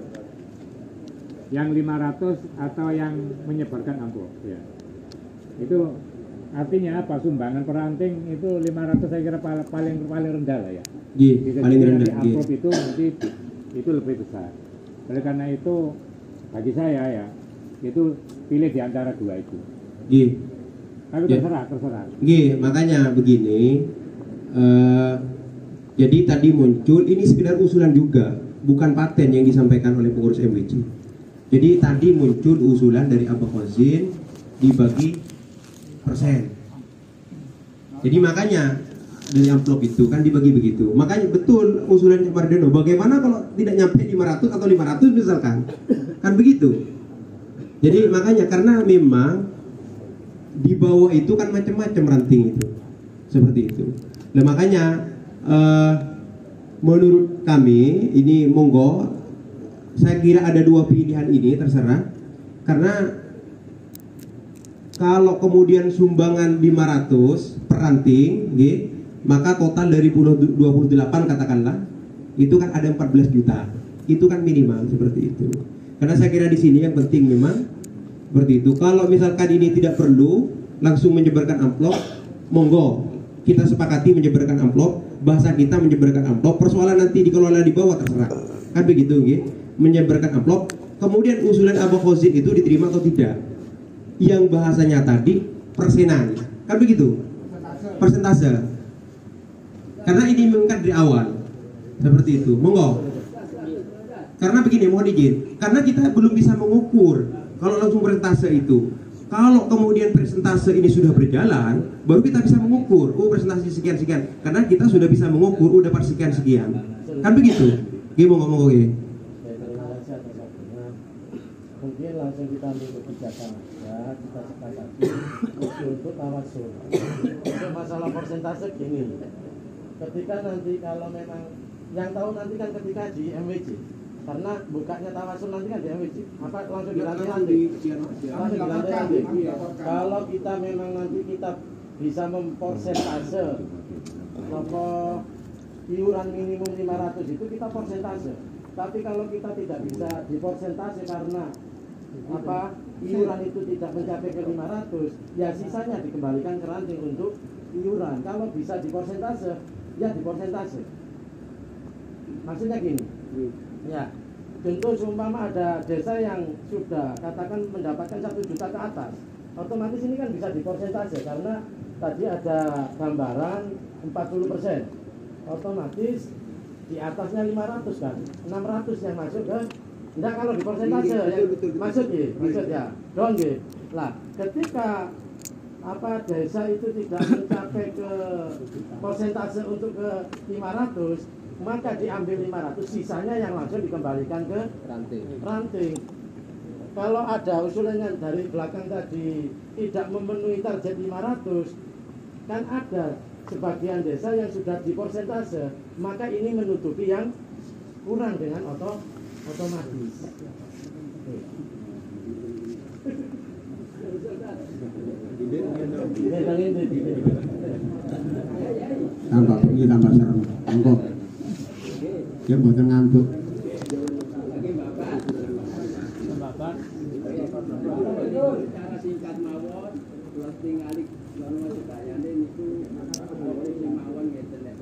yang 500 atau yang menyebarkan amplop ya. Itu artinya apa, sumbangan per ranting itu 500 saya kira paling rendah lah ya. Paling rendah. Di amplop itu nanti itu lebih besar. Oleh karena itu bagi saya ya itu pilih di antara dua itu. Tapi terserah. Makanya begini. Jadi tadi muncul ini sekedar usulan juga, bukan paten yang disampaikan oleh pengurus MWC. Jadi tadi muncul usulan dari Abah Khozin dibagi persen. Jadi makanya dari amplop itu kan dibagi begitu. Makanya betul usulan Pak Mardiono. Bagaimana kalau tidak nyampe 500 atau 500 misalkan? Kan begitu. Jadi makanya karena memang di bawah itu kan macam-macam ranting itu. Seperti itu. Nah makanya menurut kami ini monggo, saya kira ada dua pilihan ini terserah. Karena kalau kemudian sumbangan 500 per ranting, maka total dari 28 katakanlah itu kan ada 14 juta. Itu kan minimal seperti itu. Karena saya kira di sini yang penting memang seperti itu. Kalau misalkan ini tidak perlu langsung menyebarkan amplop, monggo kita sepakati menyebarkan amplop, bahasa kita menyebarkan amplop, persoalan nanti dikelola di bawah terserah. Kan begitu, menyebarkan amplop. Kemudian usulan Abah Khozin itu diterima atau tidak? Yang bahasanya tadi persenan, kan begitu? Persentase. Karena ini mengangkat dari awal seperti itu, monggo. Karena begini, mohon izin, karena kita belum bisa mengukur kalau langsung persentase itu. Kalau kemudian persentase ini sudah berjalan, baru kita bisa mengukur, persentase sekian-sekian. Karena kita sudah bisa mengukur, dapat sekian-sekian. Kan begitu? Ngomong-ngomong mungkin langsung kita ambil kebijakan aja, kita sepakati untuk tawasul. Untuk masalah persentase gini, ketika nanti kalau memang yang tahu nanti kan ketika di MWC, karena bukanya tawasul nanti kan di MWC, apa langsung dilantik-lantik. Kalau kita memang nanti kita bisa mempersentase iuran minimum 500 itu kita persentase. Tapi kalau kita tidak bisa dipersentase karena iuran itu tidak mencapai ke 500, ya sisanya dikembalikan ke ranting untuk iuran. Kalau bisa dipersentase, ya dipersentase. Maksudnya gini, ya tentu seumpama ada desa yang sudah katakan mendapatkan 1 juta ke atas, otomatis ini kan bisa dipersentase karena tadi ada gambaran 40%, otomatis di atasnya 500 kan, 600 yang masuk ke. Enggak, kalau di persentase maksud ya dong lah ketika desa itu tidak mencapai ke persentase untuk ke 500, maka diambil 500, sisanya yang langsung dikembalikan ke ranting. Kalau ada usulannya dari belakang tadi tidak memenuhi target 500, kan ada sebagian desa yang sudah di persentase, maka ini menutupi yang kurang dengan otomatis. Tambah ini tambah serem. Engko. Ya mboten ngantuk. Cara singkat mawon, terus tingali lalu sedayane niku mawon ngeten nek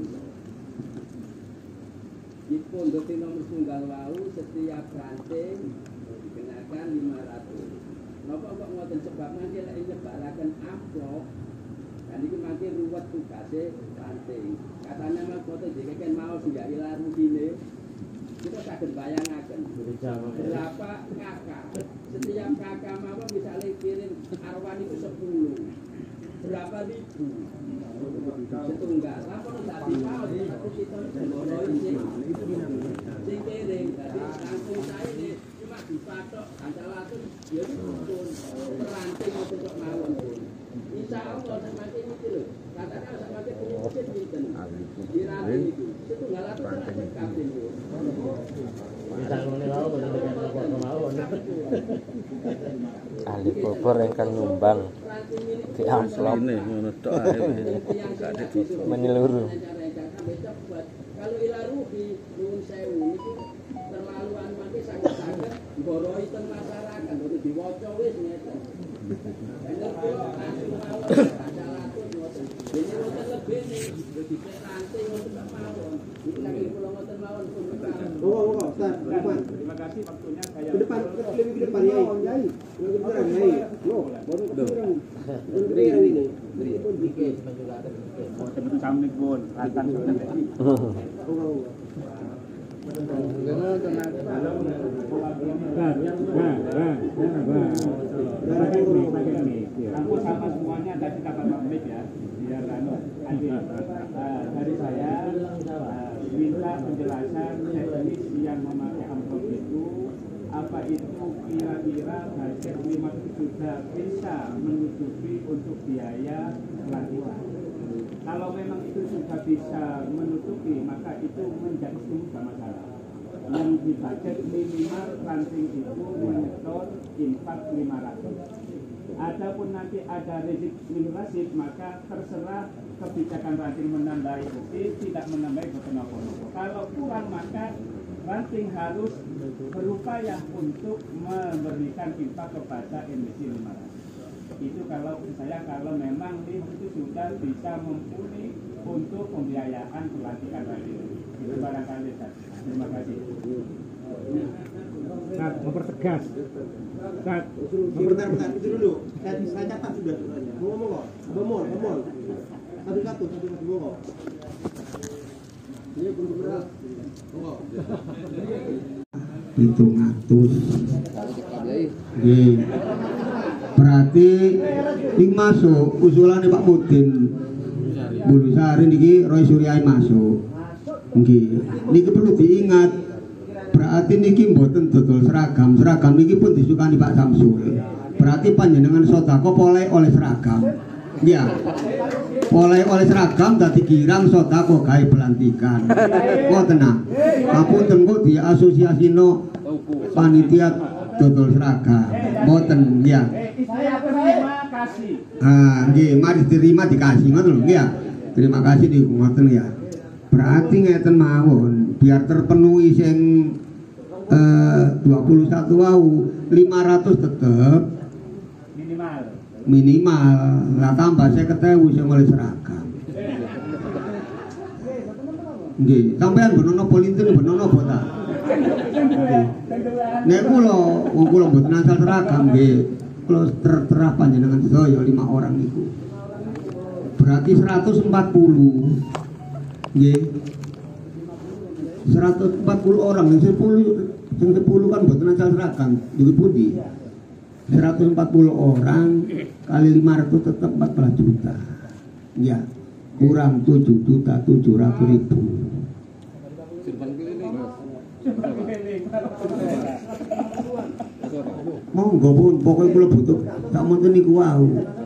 Jika untuk nomor tunggal wau setiap ranting dikenakan 500. Napa kok ngoten sebab mangke lek nyebaraken amplop kan iki mangke ruwet tugase ranting. Katanya mah foto dikeken mau enggak ilang rugine. Kita saged bayangaken berapa kakak. Setiap kakak mawon misalnya kirim arwan itu 10. Berapa ribu? Setunggal. Lapor tadi mau aku kita sembrono sing kirim. Jadi langsung saya ini cuma dipatok 100 ya itu Ahli kubur ingkang nyumbang di amplop menyeluruh. Kalau ilaru di Nuwun Sewu itu terlalu anmake saged-saged mborohi ten masyarakat kudu diwaca wis ngeten. Bener kula langsung mawon bacalatun ngoten. Dene wonten lebih nih dicek ranting wonten mawon. Iki lagi kula ngoten mawon pun. Monggo, Ustaz. Terima kasih waktunya saya. Ke depan, lebih ke depan Yai. Lebih ke depan Yai. Loh, baru ke depan. Beri ini. Beri pun dikit menjulat. Oh, sebetulnya kami pun akan Aku sama semuanya tadi kata Pak Mid ya, biar dari saya minta penjelasan teknis yang memakai amplop itu, apa itu kira-kira budget 5 juta bisa menutupi untuk biaya pelantikan. Kalau memang itu sudah bisa menutupi, maka itu menjadi sebuah masalah. Yang di budget minimal ranting itu menyetor infak 500. Adapun nanti ada resid, maka terserah kebijakan ranting menambahi bukti, tidak menambahi beton. Kalau kurang maka ranting harus berupaya untuk memberikan infak kepada emisi 500. Itu kalau memang itu sudah bisa mumpuni untuk pembiayaan pelantikan ranting. Itu barangkali. Terima kasih. Nah, mempertegas. Bentar, itu dulu. Saya catat sudah soalnya. Ngomong kok. Ngomong. Satu, ngomong. Ini belum berat. Ngomong. Itu ngatus. Berarti ing masuk usulane Pak Mudin. Bulu Sari niki Roy Suryai masuk. Nggih. Niki perlu diingat. Berarti niki mboten dodol seragam niki pun disukani Pak Samsul. Berarti panjenengan sodako oleh seragam. Iya. Oleh seragam dadi kirang sodako gawe pelantikan. Kok tenang. Ngapunten kok di asosiasino panitia dodol seragam. Mboten ya. Saya terima kasih. Nggih, mari diterima dikasih ngoten lho, nggih ya. Terima kasih di ngoten ya. Berarti ngeten mawon, biar terpenuhi sing 21 wau 500 tetep minimal lah tambah 50.000 sing oleh seragam. Nggih, sampean benono polinten benono bota. Nek kula mboten asal seragam nggih. Kula tertera panjenengan sedaya 5 orang niku. Berarti 140. Nggih. 140 orang yang 10 kan mboten asal seragam. Niku pundi? 140 orang kali 500 tetap 14 juta. Ya, kurang 7.700.000. Monggo pun pokoknya kula butuh sak monten niku wau.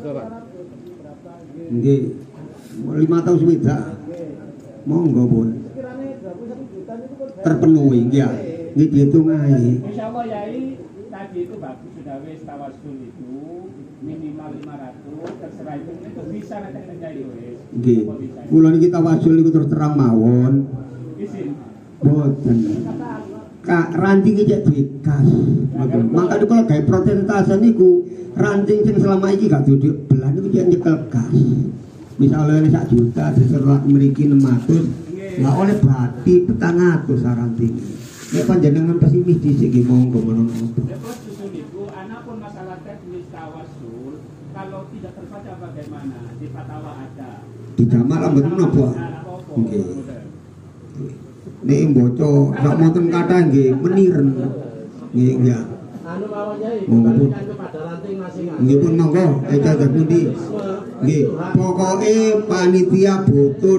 Nggih. 5 tahun swidak. Monggo pun. Terpenuhi nggih ya. Nggih dihitung ae. Insyaallah Yai tadi itu bagus sudah wis tawasul itu minimal 500 terserah itu bisa nanti terjadi wis. Nggih. Kula niki tawasul niku terus terang mawon. Izin. Boten. Kak ranting iki cek duit kas. Makanya kalau gawe persentase niku ranting sing selama iki gak duwe belah niku cek nyekel kas. Misalnya sak juta diserah mriki 600, enggak oleh berarti 400 ranting. Nek panjenengan pesimis dhisik nggih monggo menawa. Terus susul itu anapun masalah teknis tawasul kalau tidak terbaca bagaimana di fatwa ada. Di jamal mboten napa. Nggih. Nek mboco sak monten kathah nggih meniren. Nggih ya. Anu mawon Yai, monggo kepada ranting masing-masing. Nggih pun monggo eca pundi. Nggih, pokoke panitia butuh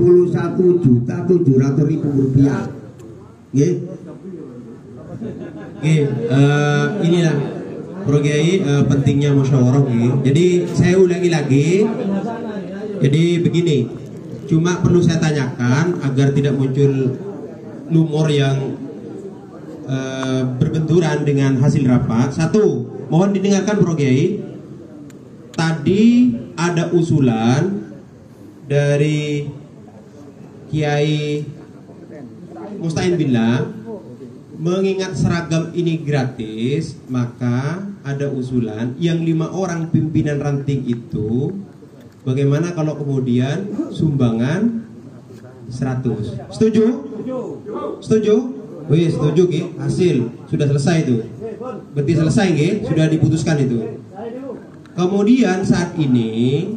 21.700.000 rupiah. Nggih. Inilah Bro Kiai, pentingnya musyawarah nggih. Jadi saya ulangi lagi. Jadi begini, cuma perlu saya tanyakan agar tidak muncul rumor yang berbenturan dengan hasil rapat. Satu, mohon didengarkan Bro Kiai. Tadi ada usulan dari Kiai Musta'in Billah, mengingat seragam ini gratis, maka ada usulan yang 5 orang pimpinan ranting itu, bagaimana kalau kemudian sumbangan 100? Setuju? Setuju? Wih, setuju Ki. Hasil sudah selesai itu. Berarti selesai Ki, sudah diputuskan itu. Kemudian saat ini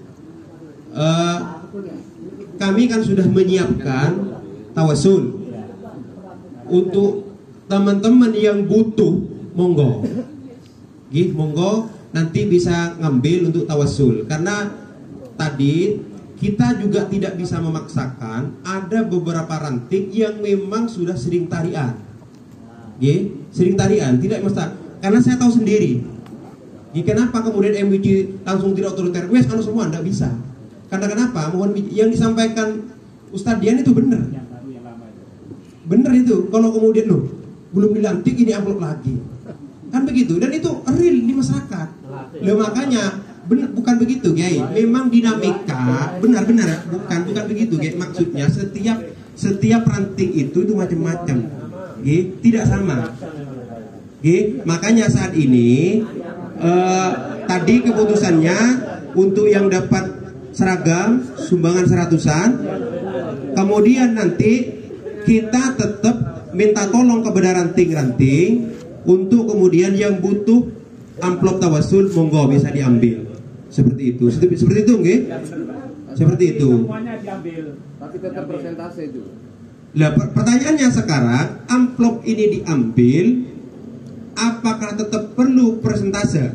kami kan sudah menyiapkan tawasul untuk teman-teman yang butuh, monggo. Gih, monggo nanti bisa ngambil untuk tawasul. Karena tadi kita juga tidak bisa memaksakan, ada beberapa ranting yang memang sudah sering tarian. Gih, sering tarian, tidak mesti. Karena saya tahu sendiri. Gih, kenapa kemudian MWC langsung tidak otoriter? Wes kalau semua enggak bisa. Karena kenapa? Mohon yang disampaikan Ustadz Dian itu benar. Benar itu. Kalau kemudian loh belum dilantik ini amplop lagi. Kan begitu. Dan itu real di masyarakat. Loh makanya bukan begitu, Kiai. Memang dinamika benar-benar bukan begitu, Kiai. Maksudnya setiap ranting itu macam-macam. Tidak sama. Makanya saat ini tadi keputusannya untuk yang dapat seragam sumbangan 100-an. Kemudian nanti kita tetap minta tolong kepada ranting-ranting untuk kemudian yang butuh amplop tawasul monggo bisa diambil. Seperti itu. Seperti itu nggih? Seperti itu. Semuanya diambil, tapi tetap persentase itu. Lah pertanyaannya sekarang, amplop ini diambil apakah tetap perlu persentase?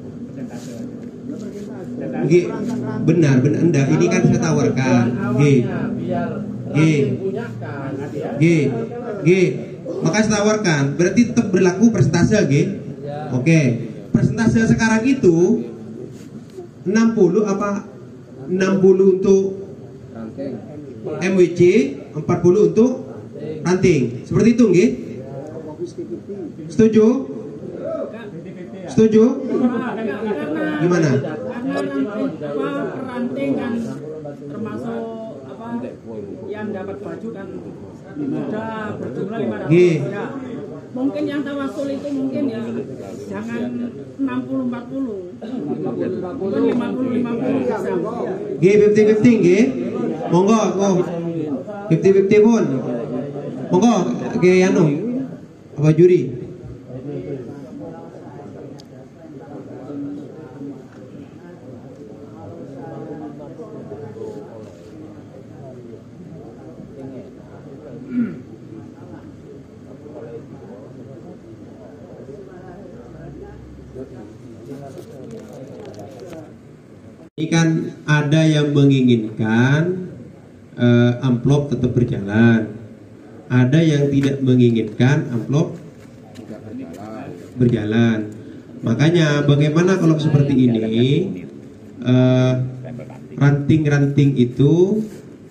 Nggih. Benar enggak. Ini kan saya tawarkan. Nggih. Nggih. Maka saya tawarkan, berarti tetap berlaku persentase nggih? Oke. Persentase sekarang itu 60 apa 60 untuk MWC, 40 untuk ranting. Seperti itu nggih? Setuju? Setuju? Gimana? Ranting kan termasuk apa yang dapat baju kan sudah berjumlah 500 ya. Mungkin yang tawasul itu mungkin ya jangan 60-40 mungkin 50-50 bisa. Nggih 50-50 nggih. Monggo, 50-50 pun. Monggo ke anu apa juri. Ini kan ada yang menginginkan amplop tetap berjalan, ada yang tidak menginginkan amplop berjalan. Makanya bagaimana kalau seperti ini, ranting-ranting itu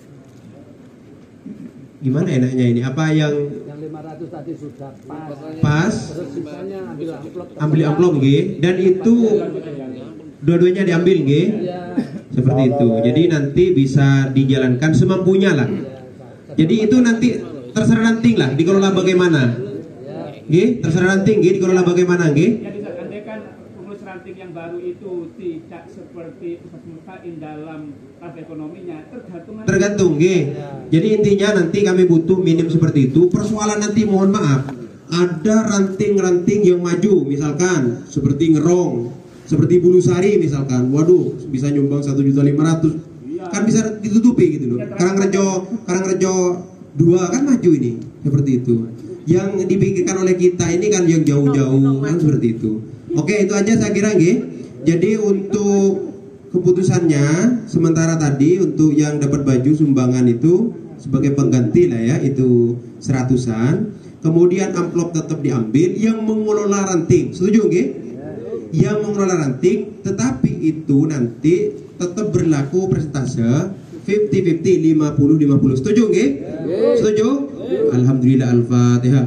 gimana enaknya ini? Apa yang 500 tadi sudah pas? Terus sisanya ambil amplop nggih, dan itu dua-duanya diambil nggih. Seperti itu. Jadi nanti bisa dijalankan semampunya lah. Jadi itu nanti terserah ranting lah dikelola bagaimana. Nggih, terserah ranting nggih dikelola bagaimana nggih. Jadi seandainya pengurus ranting yang baru itu tidak seperti Ustaz Musta'in dalam rantai ekonominya tergantung nggih. Jadi intinya nanti kami butuh minim seperti itu. Persoalan nanti mohon maaf, ada ranting-ranting yang maju misalkan seperti Ngerong, seperti Bulusari misalkan, waduh bisa nyumbang 1.500.000, kan bisa ditutupi gitu loh. Karangrejo 2 kan maju ini, seperti itu. Yang dipikirkan oleh kita ini kan yang jauh-jauh kan seperti itu. Oke, itu aja saya kira nggih. Jadi untuk keputusannya sementara tadi untuk yang dapat baju sumbangan itu sebagai pengganti lah ya, itu 100-an. Kemudian amplop tetap diambil yang mengelola ranting. Setuju nggih? yang mengelola ranting, tetapi itu nanti tetap berlaku persentase 50-50, 50-50. Setuju nggih? Setuju? Alhamdulillah, Al-Fatihah.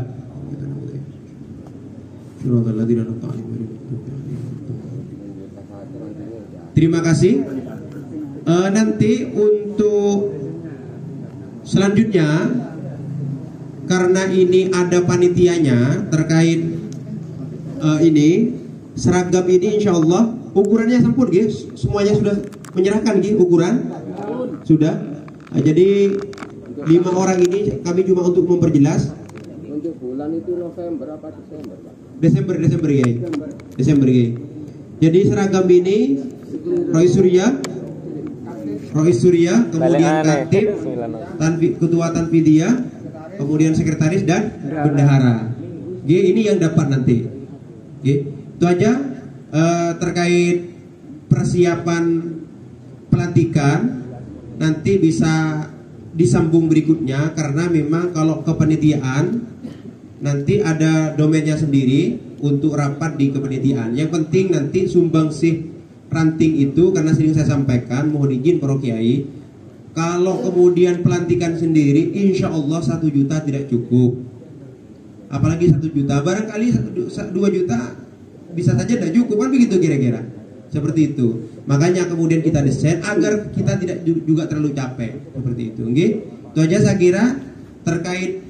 Terima kasih. Nanti untuk selanjutnya, karena ini ada panitianya terkait ini seragam ini, insya Allah ukurannya sampun, guys. Semuanya sudah menyerahkan guys ukuran sudah. Jadi 5 orang ini kami cuma untuk memperjelas. Untuk bulan itu November apa Desember, Pak? Desember guys. Desember guys. Jadi seragam ini Rois Surya, kemudian Katib, Ketua Tanfidiyah, kemudian Sekretaris dan Bendahara. Ini yang dapat nanti. Itu aja terkait persiapan pelantikan. Nanti bisa disambung berikutnya, karena memang kalau kepanitiaan nanti ada domainnya sendiri untuk rapat di kepanitiaan. Yang penting nanti sumbangsih ranting itu, karena sering saya sampaikan, mohon izin para kiai, kalau kemudian pelantikan sendiri, insya Allah 1 juta tidak cukup, apalagi 1 juta, barangkali 2 juta bisa saja tidak cukup, kan begitu kira-kira, seperti itu. Makanya kemudian kita desain agar kita tidak juga terlalu capek, seperti itu. Itu aja saya kira terkait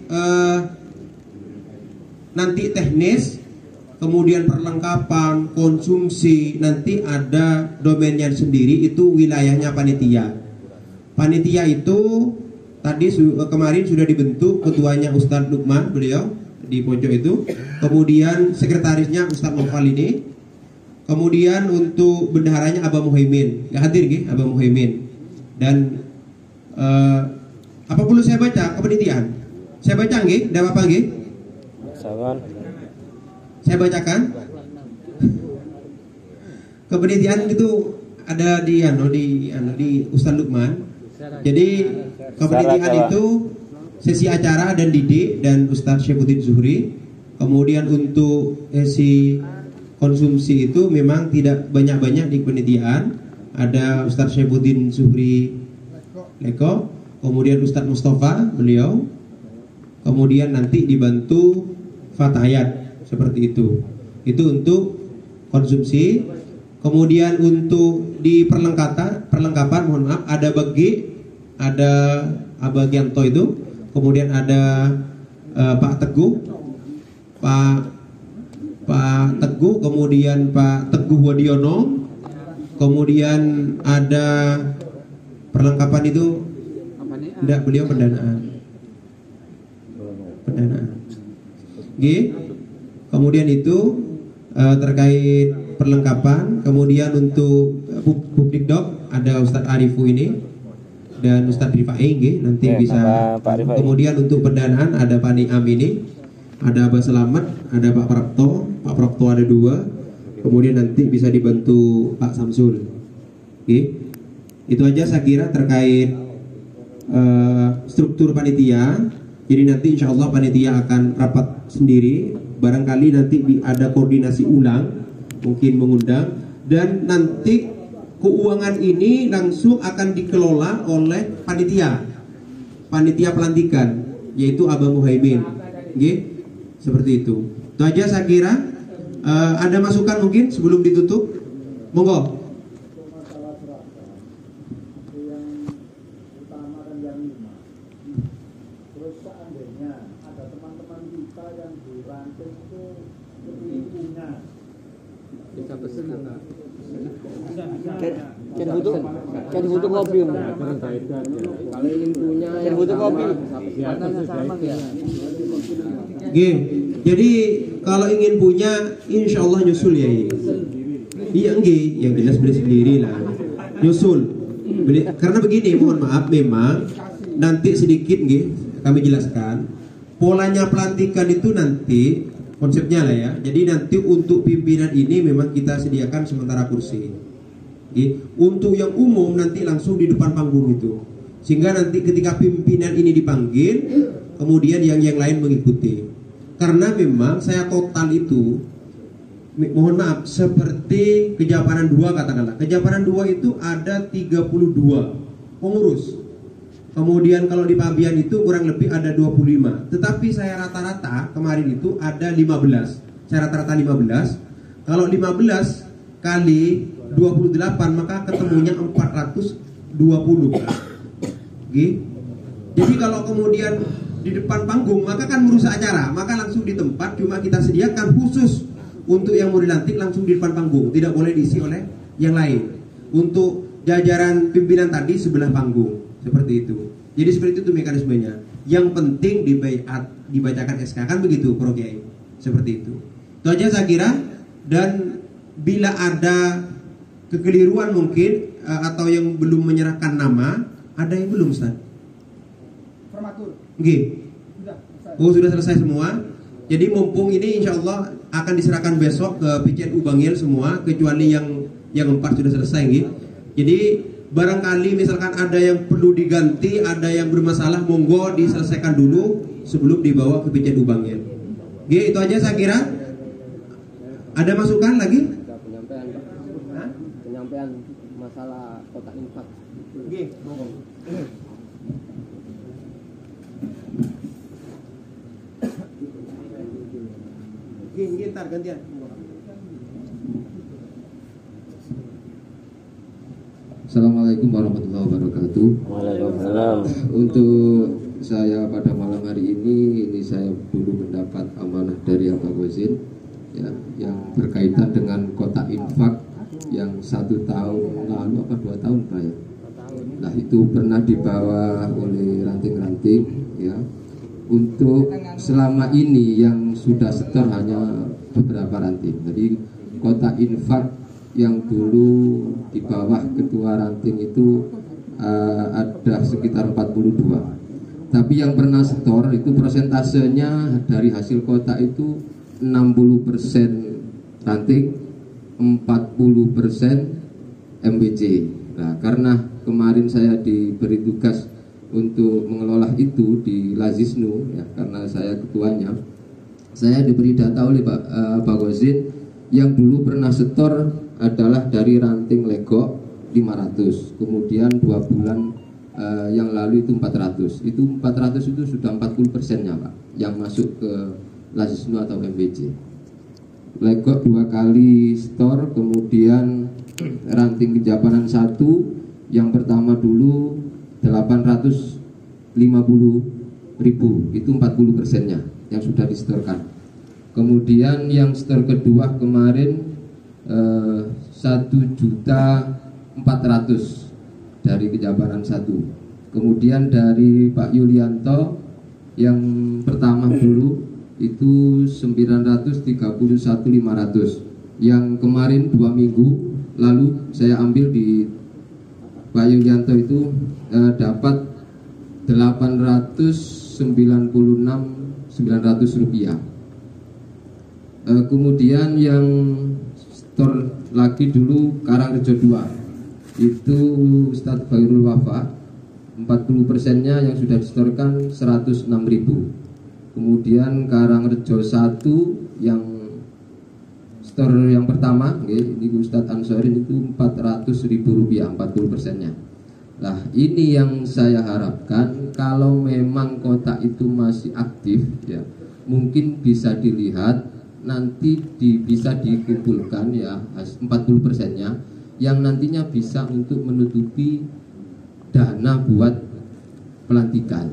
nanti teknis. Kemudian perlengkapan, konsumsi, nanti ada domainnya sendiri, itu wilayahnya panitia. Panitia itu tadi kemarin sudah dibentuk, ketuanya Ustadz Lukman, beliau di pojok itu. Kemudian sekretarisnya Ustadz Noval ini. Kemudian untuk bendaharanya Abah Muhaimin, ya hadir nggih, Abah Muhaimin. Dan apa perlu saya baca kepanitiaan? Saya baca nggih, tidak apa-apa nggih? Saya bacakan. Kepanitiaan itu ada di Ustaz Lukman. Jadi kepanitiaan itu sesi acara dan didik dan Ustaz Syefuddin Zuhri. Kemudian untuk sesi konsumsi itu memang tidak banyak-banyak di kepanitiaan. Ada Ustaz Syefuddin Zuhri Leko, kemudian Ustaz Mustafa beliau. Kemudian nanti dibantu Fatayat. Seperti itu untuk konsumsi. Kemudian untuk di perlengkapan mohon maaf, ada bagi, ada Abah Gianto itu, kemudian ada Pak Teguh, kemudian Pak Teguh Wadiono, kemudian ada perlengkapan itu, tidak, beliau pendanaan. Kemudian itu terkait perlengkapan. Kemudian untuk publik dok ada Ustadz Arifu ini dan Ustadz Rifai nanti bisa. Kemudian untuk pendanaan ada Pak Niam ini, ada Abah Selamat, ada Pak Prapto ada 2. Kemudian nanti bisa dibantu Pak Samsul. Itu aja saya kira terkait struktur panitia. Jadi nanti insya Allah panitia akan rapat sendiri. Barangkali nanti ada koordinasi ulang, mungkin mengundang. Dan nanti keuangan ini langsung akan dikelola oleh panitia pelantikan, yaitu Abah Muhaimin. Seperti itu. Itu aja saya kira. Ada masukan mungkin sebelum ditutup? Monggo. Jadi butuh kopi. Kalau ingin punya yang butuh kopi. Jadi kalau ingin punya, insya Allah nyusul ya. Iya yang jelas beli sendiri lah. Nyusul. Beli, karena begini, mohon maaf, memang nanti sedikit kami jelaskan. Polanya pelantikan itu nanti konsepnya lah ya. Jadi nanti untuk pimpinan ini memang kita sediakan sementara kursi. Untuk yang umum nanti langsung di depan panggung itu. Sehingga nanti ketika pimpinan ini dipanggil, kemudian yang lain mengikuti. Karena memang saya total itu mohon maaf, seperti Kejapanan 2 katakanlah. Kejapanan 2 itu ada 32 pengurus. Kemudian kalau di Pabian itu kurang lebih ada 25. Tetapi saya rata-rata kemarin itu ada 15. Saya rata-rata 15. Kalau 15 kali 28 maka ketemunya 420. Jadi kalau kemudian di depan panggung maka kan merusak acara, maka langsung di tempat cuma kita sediakan khusus untuk yang mau dilantik langsung di depan panggung, tidak boleh diisi oleh yang lain. Untuk jajaran pimpinan tadi sebelah panggung, seperti itu. Jadi seperti itu mekanismenya. Yang penting dibacakan SK, kan begitu Pro Kiai. Seperti itu. Itu aja saya kira. Dan bila ada kekeliruan mungkin atau yang belum menyerahkan nama, ada yang belum Ustaz? Formatur. Nggih. Oh, sudah selesai semua. Jadi mumpung ini insya Allah akan diserahkan besok ke PCNU Bangil semua, kecuali yang 4 sudah selesai nggih. Jadi barangkali misalkan ada yang perlu diganti, ada yang bermasalah, monggo diselesaikan dulu sebelum dibawa ke PCNU Bangil. Nggih, itu aja saya kira. Ada masukan lagi? Penyampaian masalah kotak infak. Nggih, monggo. Ntar gantian. Assalamualaikum warahmatullahi wabarakatuh. Waalaikumsalam. Untuk saya pada malam hari ini saya dulu mendapat amanah dari Pak Gozin ya, yang berkaitan dengan kotak infak yang 1 tahun lalu apa 2 tahun Pak ya. Nah itu pernah dibawa oleh ranting-ranting ya. Untuk selama ini yang sudah setor hanya beberapa ranting. Jadi kotak infak yang dulu di bawah ketua ranting itu ada sekitar 42. Tapi yang pernah setor itu persentasenya dari hasil kotak itu 60% ranting, 40% MBC. Nah, karena kemarin saya diberi tugas untuk mengelola itu di Lazisnu ya, karena saya ketuanya, saya diberi data oleh Pak Gozin yang dulu pernah setor adalah dari ranting Legok 500, kemudian 2 bulan yang lalu itu 400. Itu 400 itu sudah 40%-nya Pak yang masuk ke Lazisnu atau MBC. Legok 2 kali store, kemudian ranting Kejapanan 1 yang pertama dulu 850.000, itu 40%-nya yang sudah disetorkan. Kemudian yang store kedua kemarin 1.400.000 dari Kejapanan 1. Kemudian dari Pak Yulianto yang pertama dulu itu 931.500. Yang kemarin 2 minggu lalu saya ambil di Pak Yulianto itu dapat 896.900 rupiah. Kemudian yang store lagi dulu Karangrejo 2 itu Ustadz Khairul Wafa, 40%-nya yang sudah disetorkan 106.000. Kemudian Karangrejo 1 yang store yang pertama ini Ustadz Ansorin itu 400.000 rupiah, 40%-nya. Nah ini yang saya harapkan, kalau memang kotak itu masih aktif ya, mungkin bisa dilihat nanti bisa dikumpulkan ya 40%-nya yang nantinya bisa untuk menutupi dana buat pelantikan.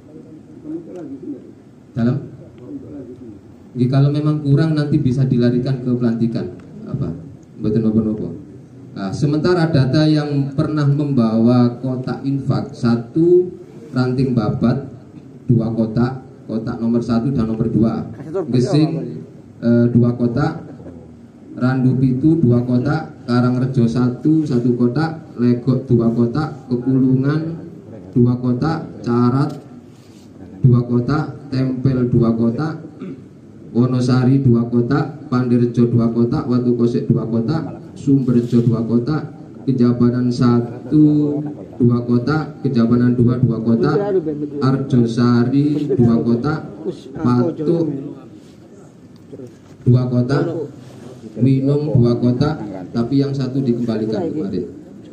Dalam jadi kalau memang kurang nanti bisa dilarikan ke pelantikan apa? Mboten napa-napa. Nah, sementara data yang pernah membawa kotak infak 1 ranting babat 2 kotak, kotak nomor 1 dan nomor 2. Gesing 2 kotak, Randu Pitu 2 kotak, Karangrejo 1 kotak, Legok 2 kotak, Kekulungan 2 kotak, Carat 2 kotak, Tempel 2 kotak, Wonosari 2 kotak, Pandirjo 2 kotak, Watu Kosek 2 kotak, Sumberjo 2 kotak, Kejapanan 1 2 kotak, Kejapanan 2 kotak, Arjosari 2 kotak, Patuk 2 kotak, Winong 2 kotak, tapi yang satu dikembalikan kemarin.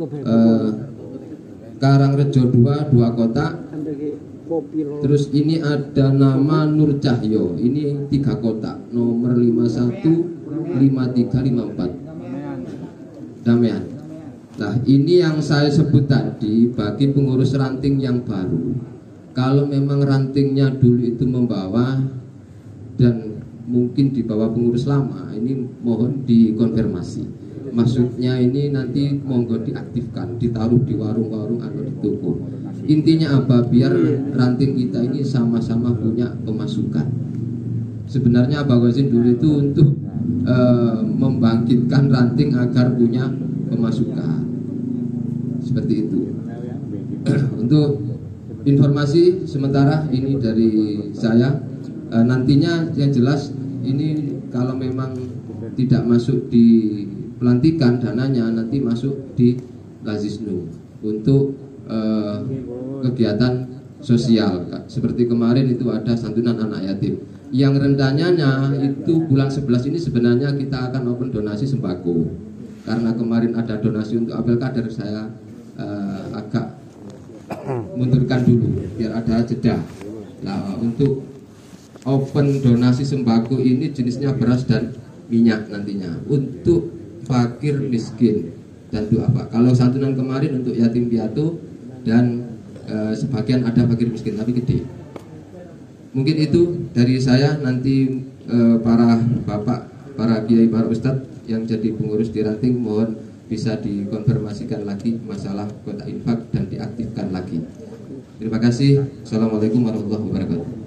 Karangrejo 2 kotak. Terus ini ada nama Nur Cahyo, ini 3 kotak, nomor 51, 53, 54. Damian. Nah, ini yang saya sebut tadi bagi pengurus ranting yang baru. Kalau memang rantingnya dulu itu membawa dan mungkin di bawah pengurus lama, ini mohon dikonfirmasi. Maksudnya ini nanti monggo diaktifkan, ditaruh di warung-warung atau di toko. Intinya apa? Biar ranting kita ini sama-sama punya pemasukan. Sebenarnya Pak Gosin dulu itu untuk membangkitkan ranting agar punya pemasukan. Seperti itu. Untuk informasi sementara ini dari saya. Nantinya yang jelas ini kalau memang tidak masuk di pelantikan dananya nanti masuk di Lazisnu untuk kegiatan sosial. Seperti kemarin itu ada santunan anak yatim. Yang rencananya itu bulan 11 ini sebenarnya kita akan open donasi sembako. Karena kemarin ada donasi untuk apel kader, saya agak mundurkan dulu biar ada jeda. Nah, untuk open donasi sembako ini jenisnya beras dan minyak nantinya untuk fakir miskin dan duafa. Kalau santunan kemarin untuk yatim piatu dan sebagian ada fakir miskin tapi gede. Mungkin itu dari saya. Nanti para bapak, para kiai, para ustadz yang jadi pengurus di ranting mohon bisa dikonfirmasikan lagi masalah kotak infak dan diaktifkan lagi. Terima kasih. Assalamualaikum warahmatullahi wabarakatuh.